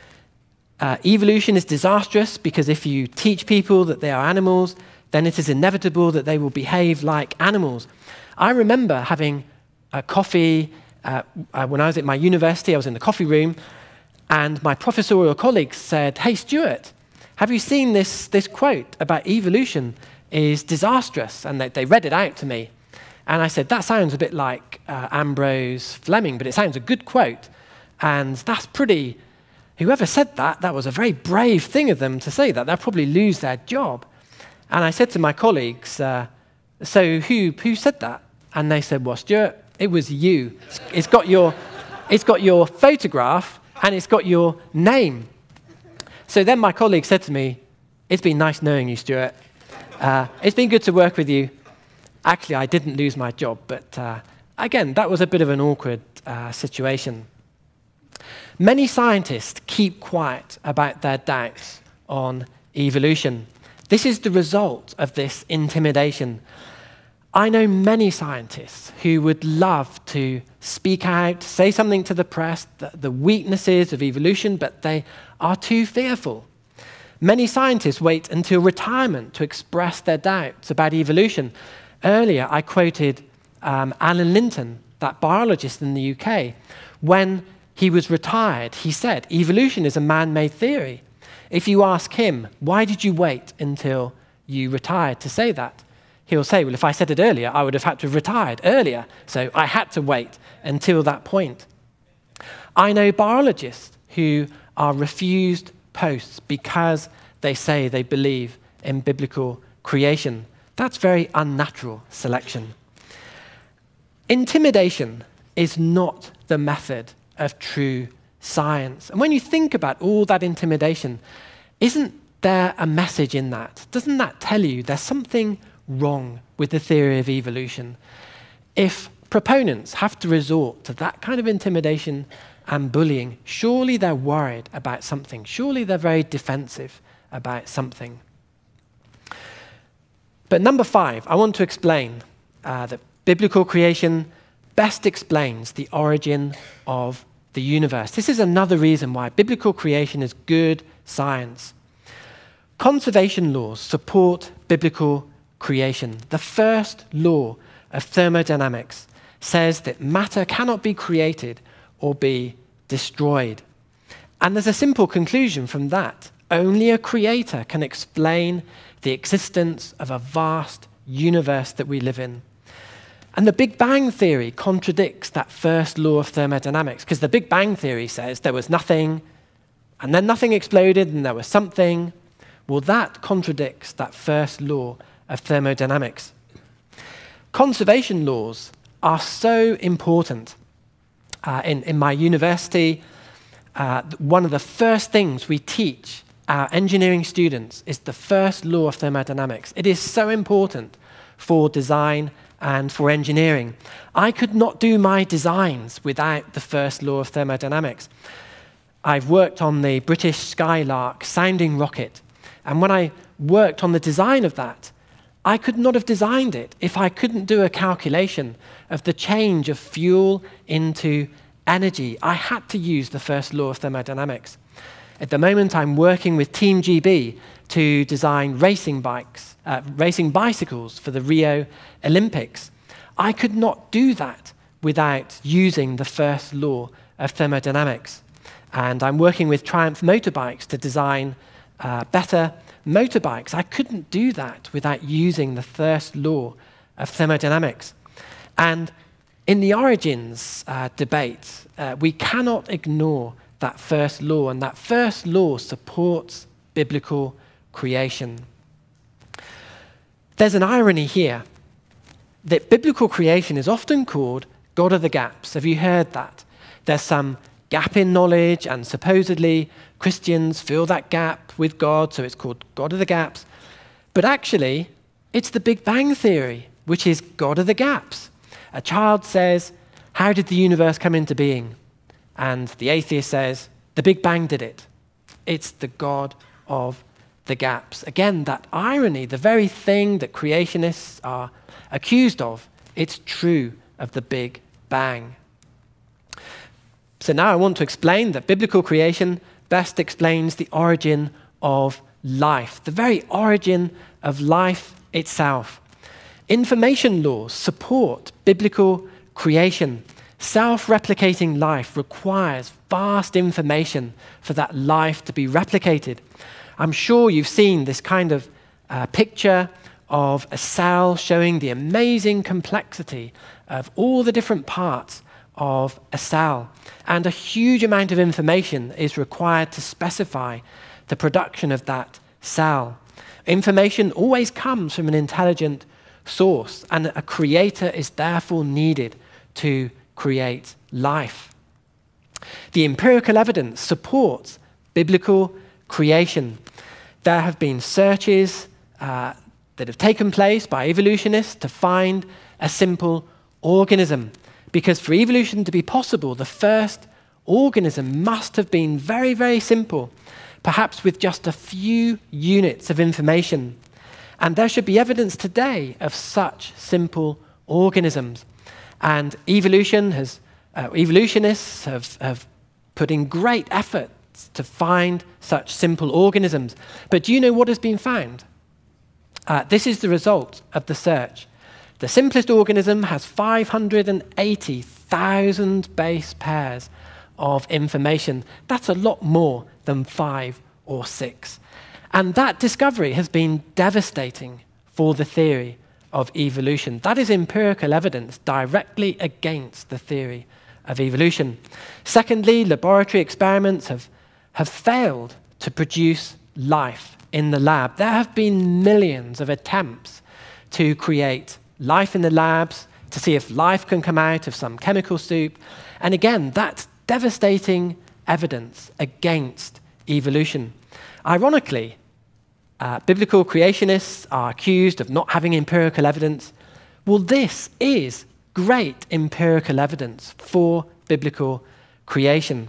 Uh, Evolution is disastrous because if you teach people that they are animals, then it is inevitable that they will behave like animals. I remember having a coffee uh, uh, when I was at my university. I was in the coffee room, and my professorial colleagues said, hey, Stuart, have you seen this, this quote about evolution is disastrous? And they, they read it out to me. And I said, that sounds a bit like uh, Ambrose Fleming, but it sounds a good quote. And that's pretty, whoever said that, that was a very brave thing of them to say that. They'll probably lose their job. And I said to my colleagues, uh, so who, who said that? And they said, well, Stuart, it was you. It's got your, it's got your photograph, and it's got your name. So then my colleague said to me, it's been nice knowing you, Stuart. Uh, it's been good to work with you. Actually, I didn't lose my job, but uh, again, that was a bit of an awkward uh, situation. Many scientists keep quiet about their doubts on evolution. This is the result of this intimidation. I know many scientists who would love to speak out, say something to the press, the, the weaknesses of evolution, but they are too fearful. Many scientists wait until retirement to express their doubts about evolution. Earlier, I quoted um, Alan Linton, that biologist in the U K. When he was retired, he said, evolution is a man-made theory. If you ask him, why did you wait until you retired to say that? He'll say, well, if I said it earlier, I would have had to have retired earlier, so I had to wait until that point. I know biologists who are refused posts because they say they believe in biblical creation. That's very unnatural selection. Intimidation is not the method of true science. And when you think about all that intimidation, isn't there a message in that? Doesn't that tell you there's something wrong with the theory of evolution? If proponents have to resort to that kind of intimidation and bullying, surely they're worried about something. Surely they're very defensive about something. But number five, I want to explain uh, that biblical creation best explains the origin of the universe. This is another reason why biblical creation is good science. Conservation laws support biblical creation. The first law of thermodynamics says that matter cannot be created or be destroyed. And there's a simple conclusion from that. Only a creator can explain the existence of a vast universe that we live in. And the Big Bang Theory contradicts that first law of thermodynamics, because the Big Bang Theory says there was nothing, and then nothing exploded, and there was something. Well, that contradicts that first law of thermodynamics. Conservation laws are so important. Uh, in, in my university, uh, one of the first things we teach our engineering students is the first law of thermodynamics. It is so important for design and for engineering. I could not do my designs without the first law of thermodynamics. I've worked on the British Skylark sounding rocket, and when I worked on the design of that, I could not have designed it if I couldn't do a calculation of the change of fuel into energy, I had to use the first law of thermodynamics. At the moment, I'm working with Team G B to design racing bikes, uh, racing bicycles for the Rio Olympics. I could not do that without using the first law of thermodynamics. And I'm working with Triumph motorbikes to design uh, better motorbikes. I couldn't do that without using the first law of thermodynamics. And in the origins uh, debate, uh, we cannot ignore that first law, and that first law supports biblical creation. There's an irony here that biblical creation is often called God of the gaps. Have you heard that? There's some gap in knowledge, and supposedly Christians fill that gap with God, so it's called God of the gaps. But actually, it's the Big Bang Theory, which is God of the gaps. A child says, how did the universe come into being? And the atheist says, the Big Bang did it. It's the God of the gaps. Again, that irony, the very thing that creationists are accused of, it's true of the Big Bang. So now I want to explain that biblical creation best explains the origin of life, the very origin of life itself. Information laws support biblical creation. Self-replicating life requires vast information for that life to be replicated. I'm sure you've seen this kind of uh, picture of a cell showing the amazing complexity of all the different parts of a cell. And a huge amount of information is required to specify the production of that cell. Information always comes from an intelligent source, and a creator is therefore needed to create life. The empirical evidence supports biblical creation. There have been searches uh, that have taken place by evolutionists to find a simple organism. Because for evolution to be possible, the first organism must have been very, very simple, perhaps with just a few units of information. And there should be evidence today of such simple organisms. And evolution has, uh, evolutionists have, have put in great efforts to find such simple organisms. But do you know what has been found? Uh, this is the result of the search. The simplest organism has five hundred eighty thousand base pairs of information. That's a lot more than five or six. And that discovery has been devastating for the theory of evolution. That is empirical evidence directly against the theory of evolution. Secondly, laboratory experiments have, have failed to produce life in the lab. There have been millions of attempts to create life in the labs, to see if life can come out of some chemical soup. And again, that's devastating evidence against evolution. Ironically, uh, biblical creationists are accused of not having empirical evidence. Well, this is great empirical evidence for biblical creation.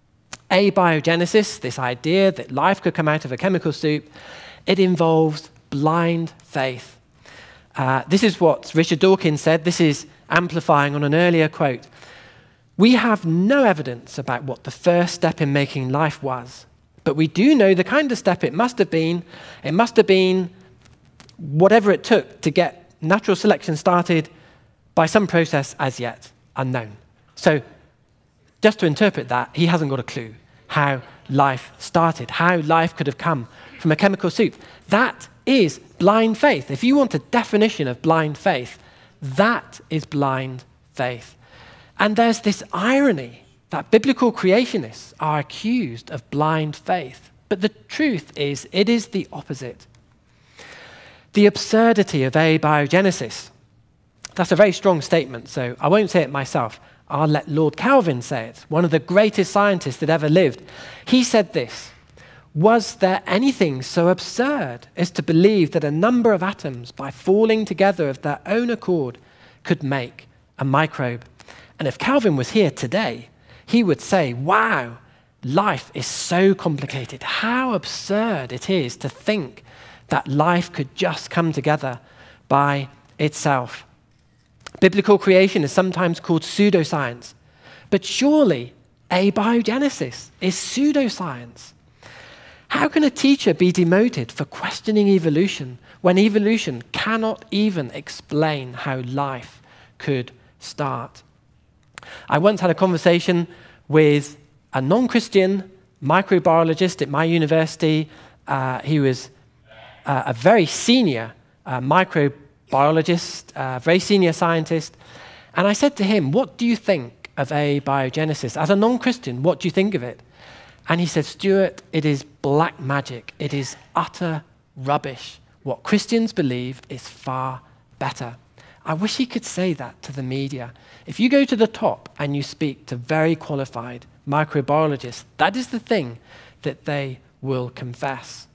Abiogenesis, this idea that life could come out of a chemical soup, it involves blind faith. Uh, this is what Richard Dawkins said. This is amplifying on an earlier quote. We have no evidence about what the first step in making life was, but we do know the kind of step it must have been. It must have been whatever it took to get natural selection started by some process as yet unknown. So just to interpret that, he hasn't got a clue how life started, how life could have come from a chemical soup. That is blind faith. If you want a definition of blind faith, that is blind faith. And there's this irony that biblical creationists are accused of blind faith. But the truth is, it is the opposite. The absurdity of abiogenesis. That's a very strong statement, so I won't say it myself. I'll let Lord Kelvin say it, one of the greatest scientists that ever lived. He said this: was there anything so absurd as to believe that a number of atoms, by falling together of their own accord, could make a microbe? And if Kelvin was here today, he would say, wow, life is so complicated. How absurd it is to think that life could just come together by itself. Biblical creation is sometimes called pseudoscience, But surely abiogenesis is pseudoscience. How can a teacher be demoted for questioning evolution when evolution cannot even explain how life could start? I once had a conversation with a non-Christian microbiologist at my university. Uh, he was uh, a very senior uh, microbiologist, a uh, very senior scientist. And I said to him, what do you think of abiogenesis? As a non-Christian, what do you think of it? And he said, Stuart, it is black magic. It is utter rubbish. What Christians believe is far better. I wish he could say that to the media. If you go to the top and you speak to very qualified microbiologists, that is the thing that they will confess.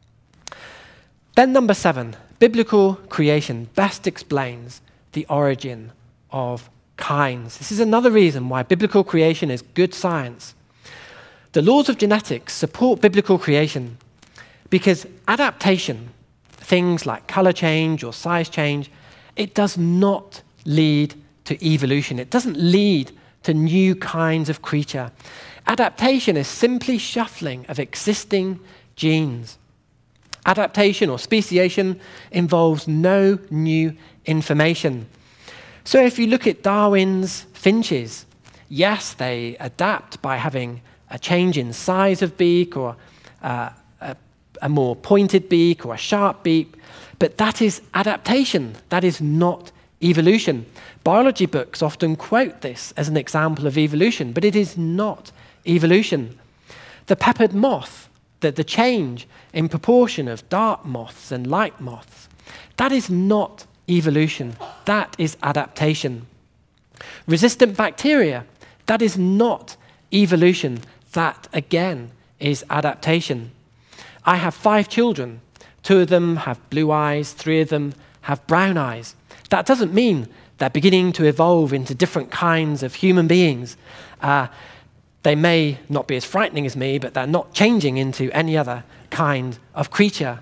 Then number seven, biblical creation best explains the origin of kinds. This is another reason why biblical creation is good science. The laws of genetics support biblical creation because adaptation, things like color change or size change, it does not lead to evolution. It doesn't lead to new kinds of creature. Adaptation is simply shuffling of existing genes. Adaptation or speciation involves no new information. So if you look at Darwin's finches, yes, they adapt by having a change in size of beak or uh, a, a more pointed beak or a sharp beak, but that is adaptation. That is not evolution. Biology books often quote this as an example of evolution, but it is not evolution. The peppered moth, the, the change in proportion of dark moths and light moths, that is not evolution. That is adaptation. Resistant bacteria, that is not evolution. That, again, is adaptation. I have five children. Two of them have blue eyes, three of them have brown eyes. That doesn't mean they're beginning to evolve into different kinds of human beings. Uh, they may not be as frightening as me, but they're not changing into any other kind of creature.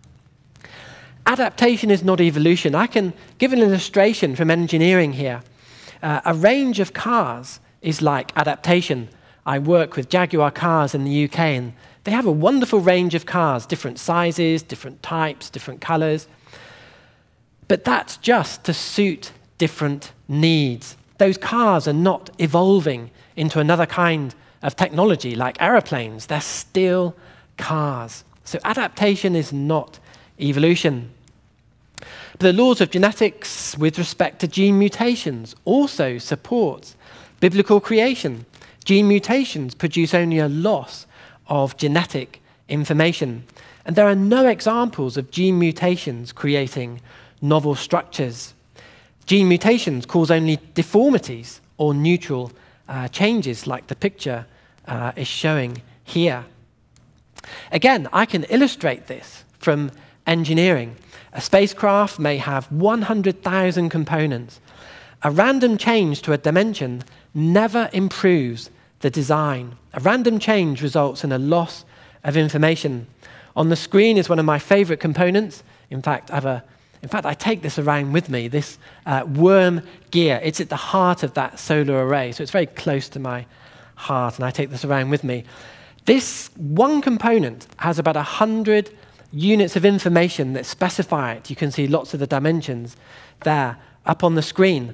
Adaptation is not evolution. I can give an illustration from engineering here. Uh, a range of cars is like adaptation. I work with Jaguar cars in the U K, and they have a wonderful range of cars, different sizes, different types, different colors. But that's just to suit different needs. Those cars are not evolving into another kind of technology like aeroplanes. They're still cars. So adaptation is not evolution. But the laws of genetics with respect to gene mutations also supports biblical creation. Gene mutations produce only a loss of genetic information. And there are no examples of gene mutations creating novel structures. Gene mutations cause only deformities or neutral uh, changes like the picture uh, is showing here. Again, I can illustrate this from engineering. A spacecraft may have one hundred thousand components. A random change to a dimension never improves the design. A random change results in a loss of information. On the screen is one of my favorite components. In fact, I have a In fact, I take this around with me, this uh, worm gear. It's at the heart of that solar array, so it's very close to my heart, and I take this around with me. This one component has about one hundred units of information that specify it. You can see lots of the dimensions there up on the screen.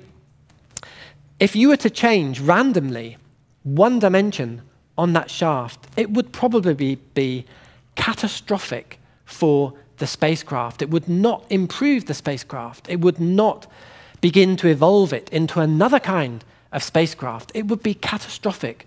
If you were to change randomly one dimension on that shaft, it would probably be, be catastrophic for the spacecraft. It would not improve the spacecraft. It would not begin to evolve it into another kind of spacecraft. It would be catastrophic.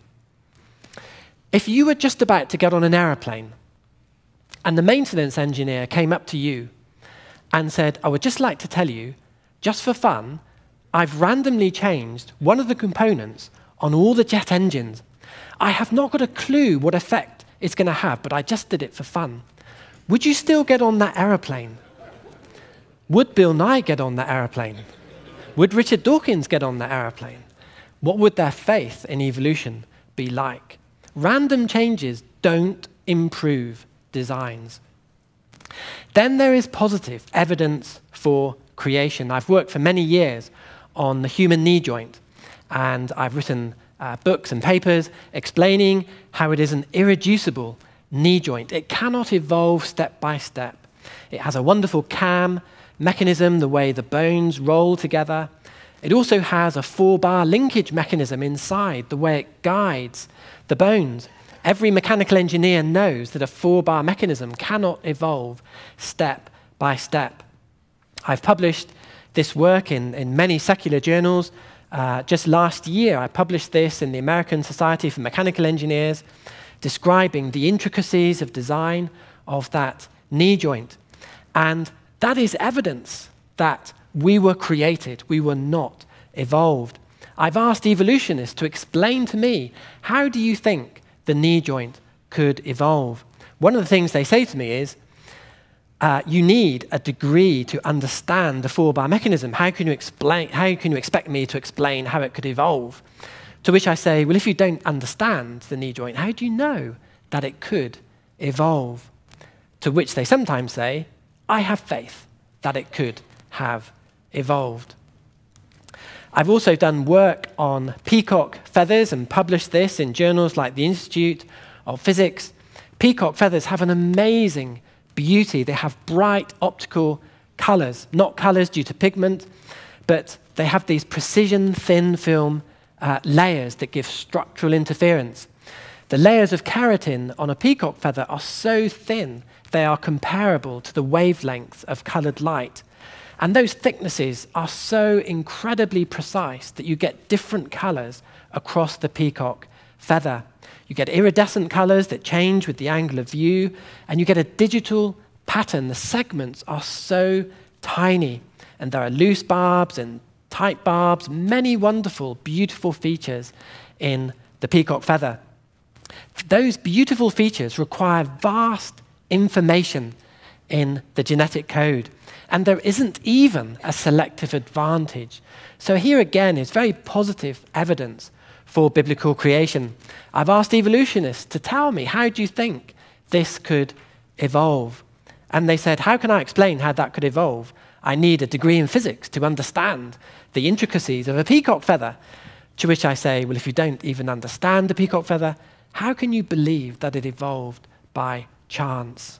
If you were just about to get on an airplane and the maintenance engineer came up to you and said, I would just like to tell you, just for fun, I've randomly changed one of the components on all the jet engines. I have not got a clue what effect it's going to have, but I just did it for fun. Would you still get on that aeroplane? Would Bill Nye get on that aeroplane? Would Richard Dawkins get on that aeroplane? What would their faith in evolution be like? Random changes don't improve designs. Then there is positive evidence for creation. I've worked for many years on the human knee joint, and I've written uh, books and papers explaining how it is an irreducible knee joint. It cannot evolve step by step. It has a wonderful cam mechanism, the way the bones roll together. It also has a four-bar linkage mechanism inside, the way it guides the bones. Every mechanical engineer knows that a four-bar mechanism cannot evolve step by step. I've published this work in, in many secular journals. Uh, just last year, I published this in the American Society for Mechanical Engineers, describing the intricacies of design of that knee joint. And that is evidence that we were created, we were not evolved. I've asked evolutionists to explain to me, how do you think the knee joint could evolve? One of the things they say to me is, uh, you need a degree to understand the four-bar mechanism. How can you explain, how can you expect me to explain how it could evolve? To which I say, well, if you don't understand the knee joint, how do you know that it could evolve? To which they sometimes say, I have faith that it could have evolved. I've also done work on peacock feathers and published this in journals like the Institute of Physics. Peacock feathers have an amazing beauty. They have bright optical colors, not colors due to pigment, but they have these precision thin film uh, layers that give structural interference. The layers of keratin on a peacock feather are so thin, they are comparable to the wavelengths of colored light. And those thicknesses are so incredibly precise that you get different colors across the peacock feather. You get iridescent colors that change with the angle of view, and you get a digital pattern. The segments are so tiny, and there are loose barbs and tight barbs, many wonderful, beautiful features in the peacock feather. Those beautiful features require vast information in the genetic code. And there isn't even a selective advantage. So here again is very positive evidence for biblical creation. I've asked evolutionists to tell me, how do you think this could evolve? And they said, how can I explain how that could evolve? I need a degree in physics to understand the intricacies of a peacock feather. To which I say, well, if you don't even understand the peacock feather, how can you believe that it evolved by chance?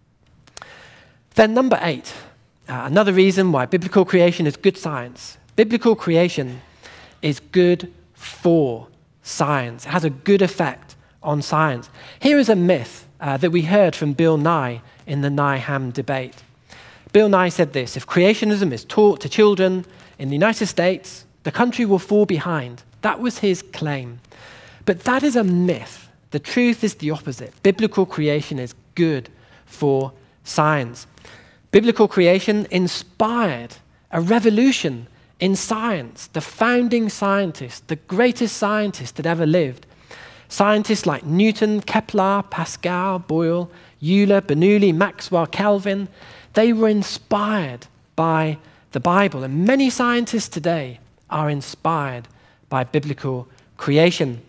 Then number eight. Uh, another reason why biblical creation is good science. Biblical creation is good for science. It has a good effect on science. Here is a myth uh, that we heard from Bill Nye in the Nye-Ham debate. Bill Nye said this: if creationism is taught to children in the United States, the country will fall behind. That was his claim. But that is a myth. The truth is the opposite. Biblical creation is good for science. Biblical creation inspired a revolution in science. The founding scientist, the greatest scientist that ever lived, scientists like Newton, Kepler, Pascal, Boyle, Euler, Bernoulli, Maxwell, Kelvin, they were inspired by the Bible. And many scientists today are inspired by biblical creation.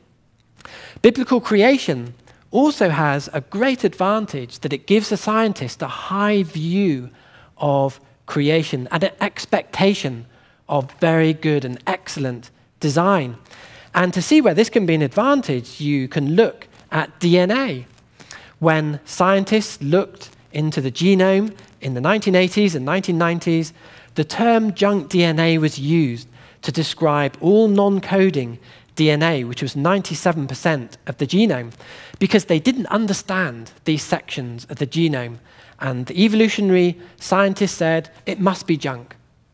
Biblical creation also has a great advantage that it gives a scientist a high view of creation and an expectation of very good and excellent design. And to see where this can be an advantage, you can look at D N A. When scientists looked into the genome in the nineteen eighties and nineteen nineties, the term junk D N A was used to describe all non-coding D N A, which was ninety-seven percent of the genome, because they didn't understand these sections of the genome. And the evolutionary scientists said, it must be junk.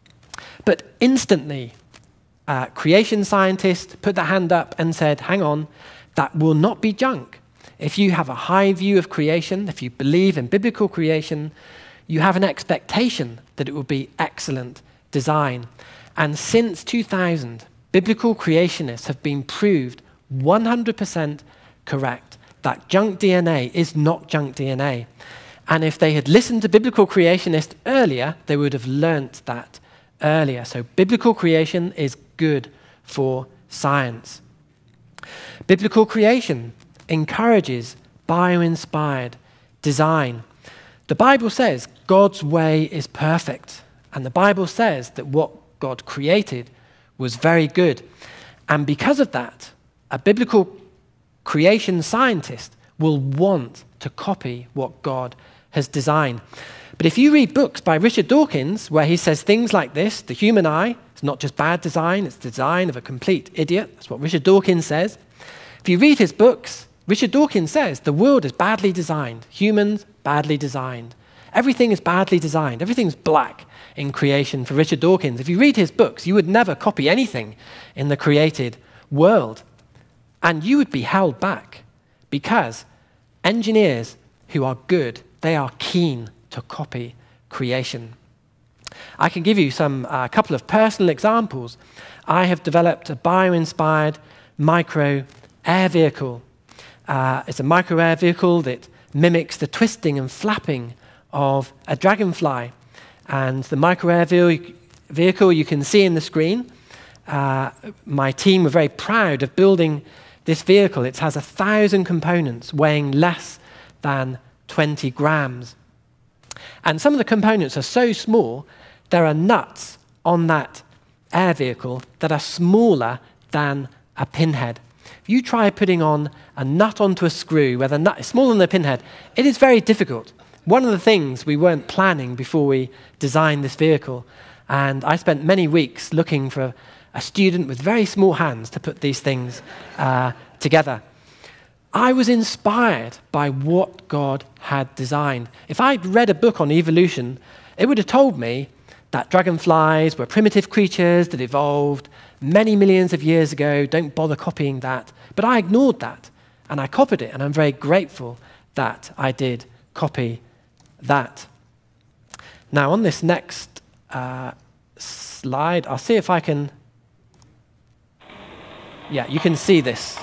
But instantly, uh, creation scientists put their hand up and said, hang on, that will not be junk. If you have a high view of creation, if you believe in biblical creation, you have an expectation that it will be excellent design. And since two thousand, biblical creationists have been proved one hundred percent correct that junk D N A is not junk D N A. And if they had listened to biblical creationists earlier, they would have learnt that earlier. So biblical creation is good for science. Biblical creation encourages bio-inspired design. The Bible says God's way is perfect. And the Bible says that what God created was very good. And because of that, a biblical creation scientist will want to copy what God has designed. But if you read books by Richard Dawkins, where he says things like this, the human eye, it's not just bad design, it's the design of a complete idiot. That's what Richard Dawkins says. If you read his books, Richard Dawkins says the world is badly designed. Humans, badly designed. Everything is badly designed. Everything's black in creation for Richard Dawkins. If you read his books, you would never copy anything in the created world. And you would be held back because engineers who are good, they are keen to copy creation. I can give you some a uh, couple of personal examples. I have developed a bio-inspired micro air vehicle. Uh, it's a micro air vehicle that mimics the twisting and flapping of a dragonfly. And the micro air ve vehicle you can see in the screen. Uh, my team were very proud of building this vehicle. It has a thousand components weighing less than twenty grams. And some of the components are so small, there are nuts on that air vehicle that are smaller than a pinhead. If you try putting on a nut onto a screw where the nut is smaller than a pinhead, it is very difficult. One of the things we weren't planning before we designed this vehicle, and I spent many weeks looking for a student with very small hands to put these things uh, together. I was inspired by what God had designed. If I'd read a book on evolution, it would have told me that dragonflies were primitive creatures that evolved many millions of years ago. Don't bother copying that. But I ignored that, and I copied it, and I'm very grateful that I did copy that. Now, on this next uh, slide, I'll see if I can... Yeah, you can see this.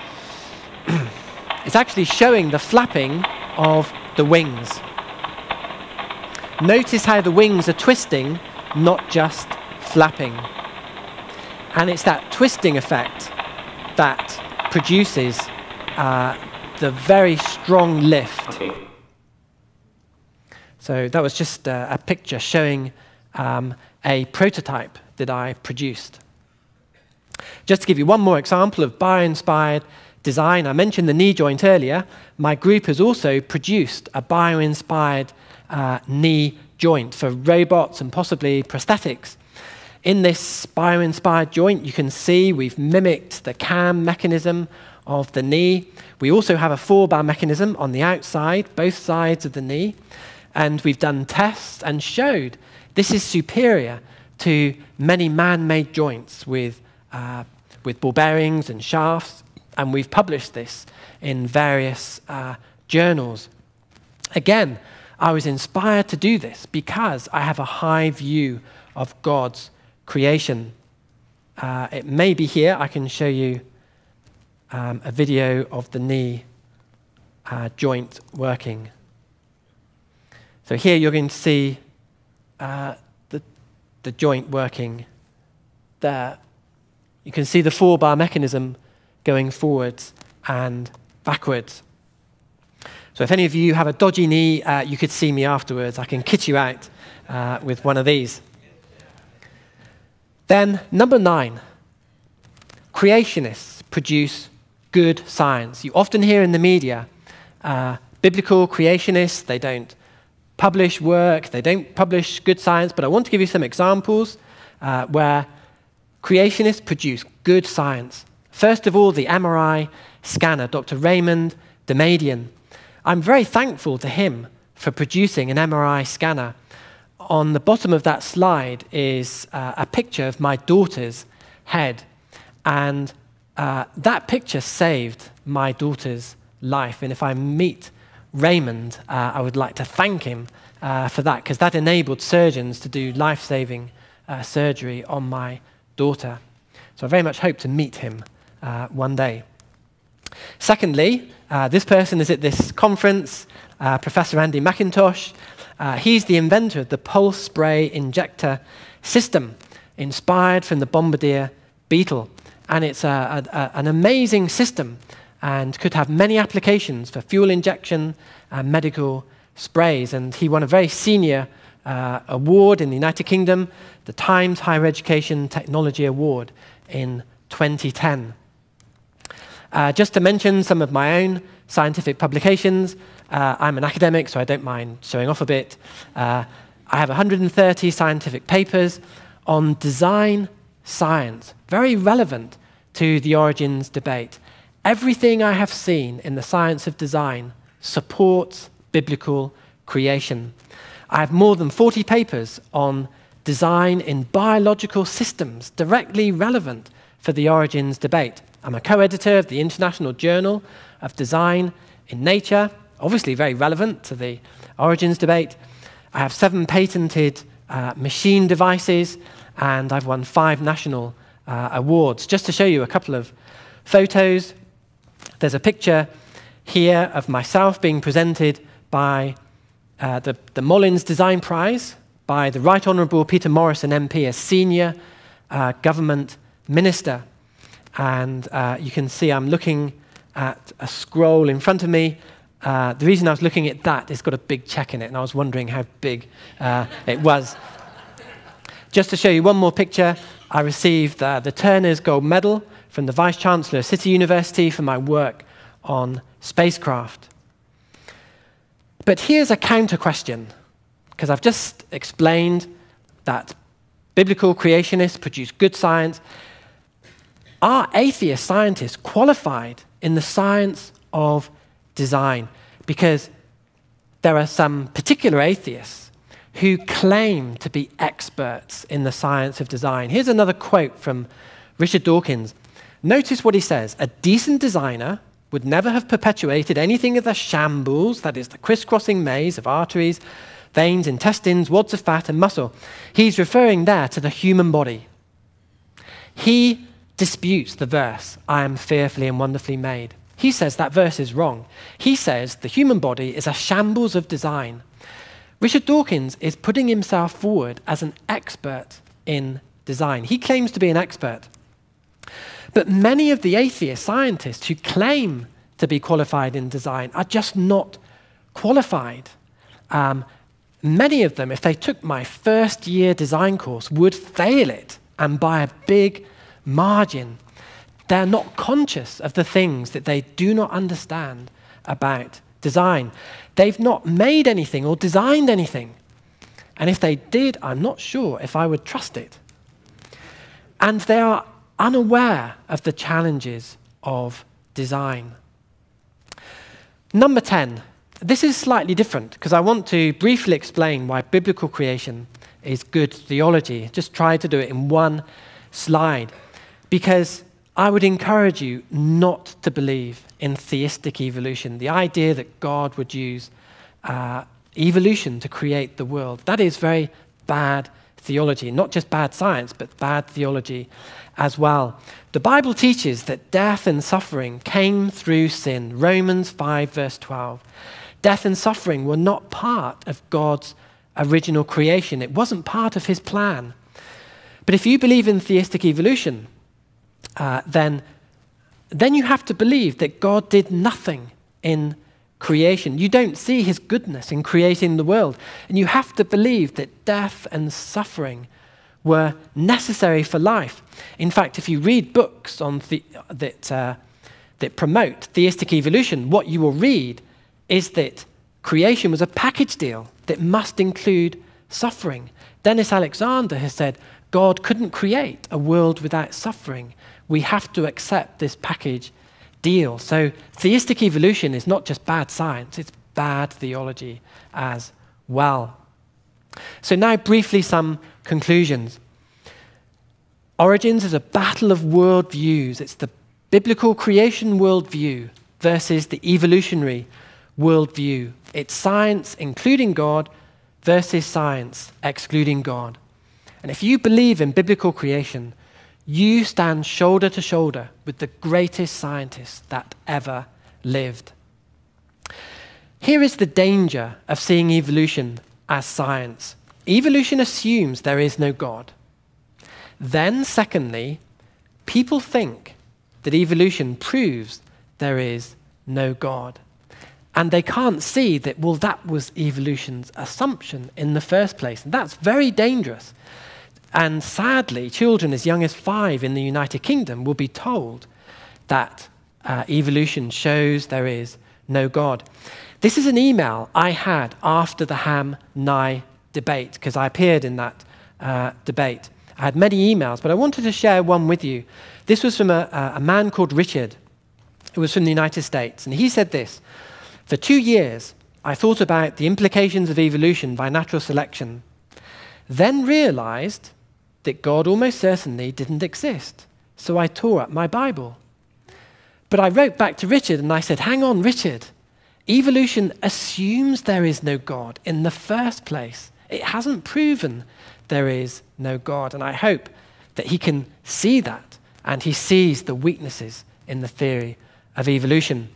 It's actually showing the flapping of the wings. Notice how the wings are twisting, not just flapping. And it's that twisting effect that produces uh, the very strong lift. Okay. So that was just uh, a picture showing um, a prototype that I produced. Just to give you one more example of bio-inspired design, I mentioned the knee joint earlier. My group has also produced a bio-inspired uh, knee joint for robots and possibly prosthetics. In this bio-inspired joint, you can see we've mimicked the cam mechanism of the knee. We also have a four-bar mechanism on the outside, both sides of the knee. And we've done tests and showed this is superior to many man-made joints with, uh, with ball bearings and shafts. And we've published this in various uh, journals. Again, I was inspired to do this because I have a high view of God's creation. Uh, it may be here. I can show you um, a video of the knee uh, joint working. So here you're going to see uh, the, the joint working there. You can see the four-bar mechanism going forwards and backwards. So if any of you have a dodgy knee, uh, you could see me afterwards. I can kit you out uh, with one of these. Then, number nine, creationists produce good science. You often hear in the media, uh, biblical creationists, they don't publish work, they don't publish good science, but I want to give you some examples uh, where creationists produce good science. First of all, the M R I scanner, Doctor Raymond Demadian. I'm very thankful to him for producing an M R I scanner. On the bottom of that slide is uh, a picture of my daughter's head. And uh, that picture saved my daughter's life. And if I meet Raymond, uh, I would like to thank him uh, for that, because that enabled surgeons to do life-saving uh, surgery on my daughter. So I very much hope to meet him uh, one day. Secondly, uh, this person is at this conference, uh, Professor Andy McIntosh. Uh, he's the inventor of the pulse spray injector system, inspired from the Bombardier Beetle. And it's a, a, a, an amazing system and could have many applications for fuel injection and medical sprays. And he won a very senior uh, award in the United Kingdom, the Times Higher Education Technology Award in twenty ten. Uh, just to mention some of my own scientific publications, uh, I'm an academic, so I don't mind showing off a bit. Uh, I have one hundred thirty scientific papers on design science, very relevant to the origins debate. Everything I have seen in the science of design supports biblical creation. I have more than forty papers on design in biological systems, directly relevant for the origins debate. I'm a co-editor of the International Journal of Design in Nature, obviously very relevant to the origins debate. I have seven patented uh, machine devices, and I've won five national uh, awards. Just to show you a couple of photos, there's a picture here of myself being presented by uh, the, the Mollins Design Prize by the Right Honourable Peter Morrison M P, a senior uh, government minister. And uh, you can see I'm looking at a scroll in front of me. Uh, the reason I was looking at that, it's got a big check in it, and I was wondering how big uh, it was. Just to show you one more picture, I received uh, the Turner's Gold Medal from the Vice-Chancellor of City University for my work on spacecraft. But here's a counter-question, because I've just explained that biblical creationists produce good science. Are atheist scientists qualified in the science of design? Because there are some particular atheists who claim to be experts in the science of design. Here's another quote from Richard Dawkins. Notice what he says: "A decent designer would never have perpetuated anything of the shambles, that is, the crisscrossing maze of arteries, veins, intestines, wads of fat, and muscle." He's referring there to the human body. He disputes the verse, "I am fearfully and wonderfully made." He says that verse is wrong. He says the human body is a shambles of design. Richard Dawkins is putting himself forward as an expert in design. He claims to be an expert. But many of the atheist scientists who claim to be qualified in design are just not qualified. Um, many of them, if they took my first year design course, would fail it, and by a big margin. They're not conscious of the things that they do not understand about design. They've not made anything or designed anything. And if they did, I'm not sure if I would trust it. And they are unaware of the challenges of design. Number ten. This is slightly different because I want to briefly explain why biblical creation is good theology. Just try to do it in one slide. Because I would encourage you not to believe in theistic evolution, the idea that God would use uh, evolution to create the world. That is very bad theology, not just bad science, but bad theology as well. The Bible teaches that death and suffering came through sin. Romans five, verse twelve. Death and suffering were not part of God's original creation. It wasn't part of his plan. But if you believe in theistic evolution, Uh, then, then you have to believe that God did nothing in creation. You don't see his goodness in creating the world. And you have to believe that death and suffering were necessary for life. In fact, if you read books on the, that, uh, that promote theistic evolution, what you will read is that creation was a package deal that must include suffering. Dennis Alexander has said, God couldn't create a world without suffering. We have to accept this package deal. So theistic evolution is not just bad science, it's bad theology as well. So now briefly some conclusions. Origins is a battle of worldviews. It's the biblical creation worldview versus the evolutionary worldview. It's science including God versus science excluding God. And if you believe in biblical creation, you stand shoulder to shoulder with the greatest scientists that ever lived. Here is the danger of seeing evolution as science. Evolution assumes there is no God. Then, secondly, people think that evolution proves there is no God. And they can't see that, well, that was evolution's assumption in the first place. And that's very dangerous. And sadly, children as young as five in the United Kingdom will be told that uh, evolution shows there is no God. This is an email I had after the Ham-Nye debate, because I appeared in that uh, debate. I had many emails, but I wanted to share one with you. This was from a, a man called Richard, who was from the United States, and he said this: "For two years, I thought about the implications of evolution by natural selection, then realized that God almost certainly didn't exist, so I tore up my Bible. But I wrote back to Richard and I said, hang on, Richard, evolution assumes there is no God in the first place. It hasn't proven there is no God." And I hope that he can see that, and he sees the weaknesses in the theory of evolution.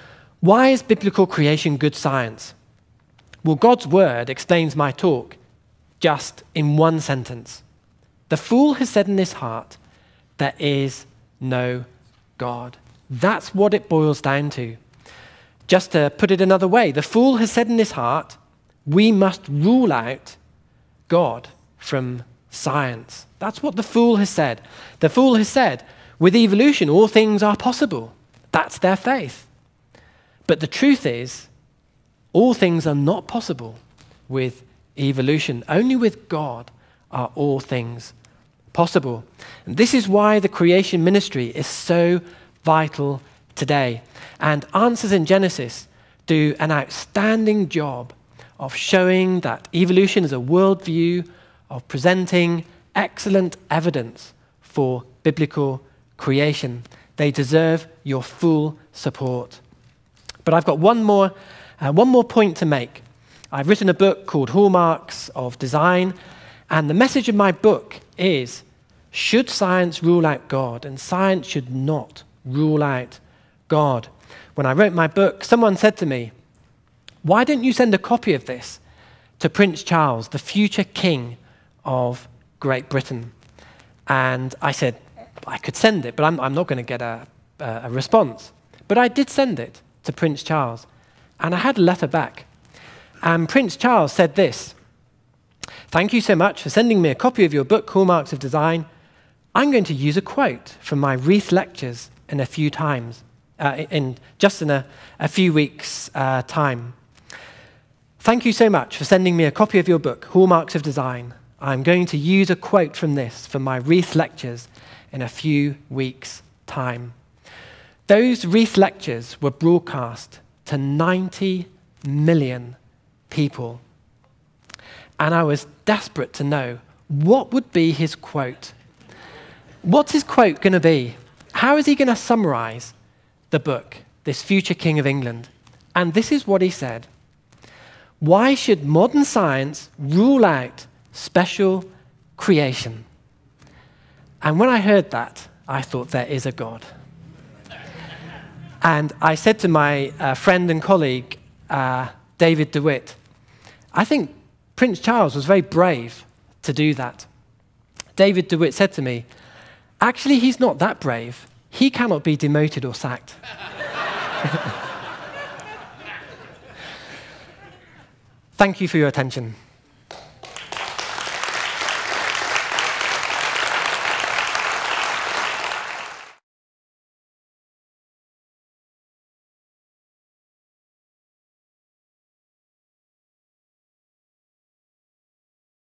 Why is biblical creation good science? Well, God's word explains my talk just in one sentence. The fool has said in his heart, there is no God. That's what it boils down to. Just to put it another way, the fool has said in his heart, we must rule out God from science. That's what the fool has said. The fool has said, with evolution, all things are possible. That's their faith. But the truth is, all things are not possible with evolution. Only with God are all things possible. And this is why the creation ministry is so vital today. And Answers in Genesis do an outstanding job of showing that evolution is a worldview, of presenting excellent evidence for biblical creation. They deserve your full support. But I've got one more, uh, one more point to make. I've written a book called Hallmarks of Design, and the message of my book is, should science rule out God? And science should not rule out God. When I wrote my book, someone said to me, why don't you send a copy of this to Prince Charles, the future king of Great Britain? And I said, I could send it, but I'm, I'm not going to get a, a response. But I did send it to Prince Charles, and I had a letter back. And Prince Charles said this: "Thank you so much for sending me a copy of your book, Hallmarks of Design. I'm going to use a quote from my Wreath lectures in a few times, uh, in just in a, a few weeks' uh, time. Thank you so much for sending me a copy of your book, Hallmarks of Design. I'm going to use a quote from this for my Wreath lectures in a few weeks' time." Those Wreath lectures were broadcast to ninety million people. And I was desperate to know what would be his quote. What's his quote going to be? How is he going to summarize the book, this future king of England? And this is what he said: "Why should modern science rule out special creation?" And when I heard that, I thought, there is a God. And I said to my uh, friend and colleague, uh, David DeWitt, I think Prince Charles was very brave to do that. David DeWitt said to me, actually, he's not that brave. He cannot be demoted or sacked. Thank you for your attention.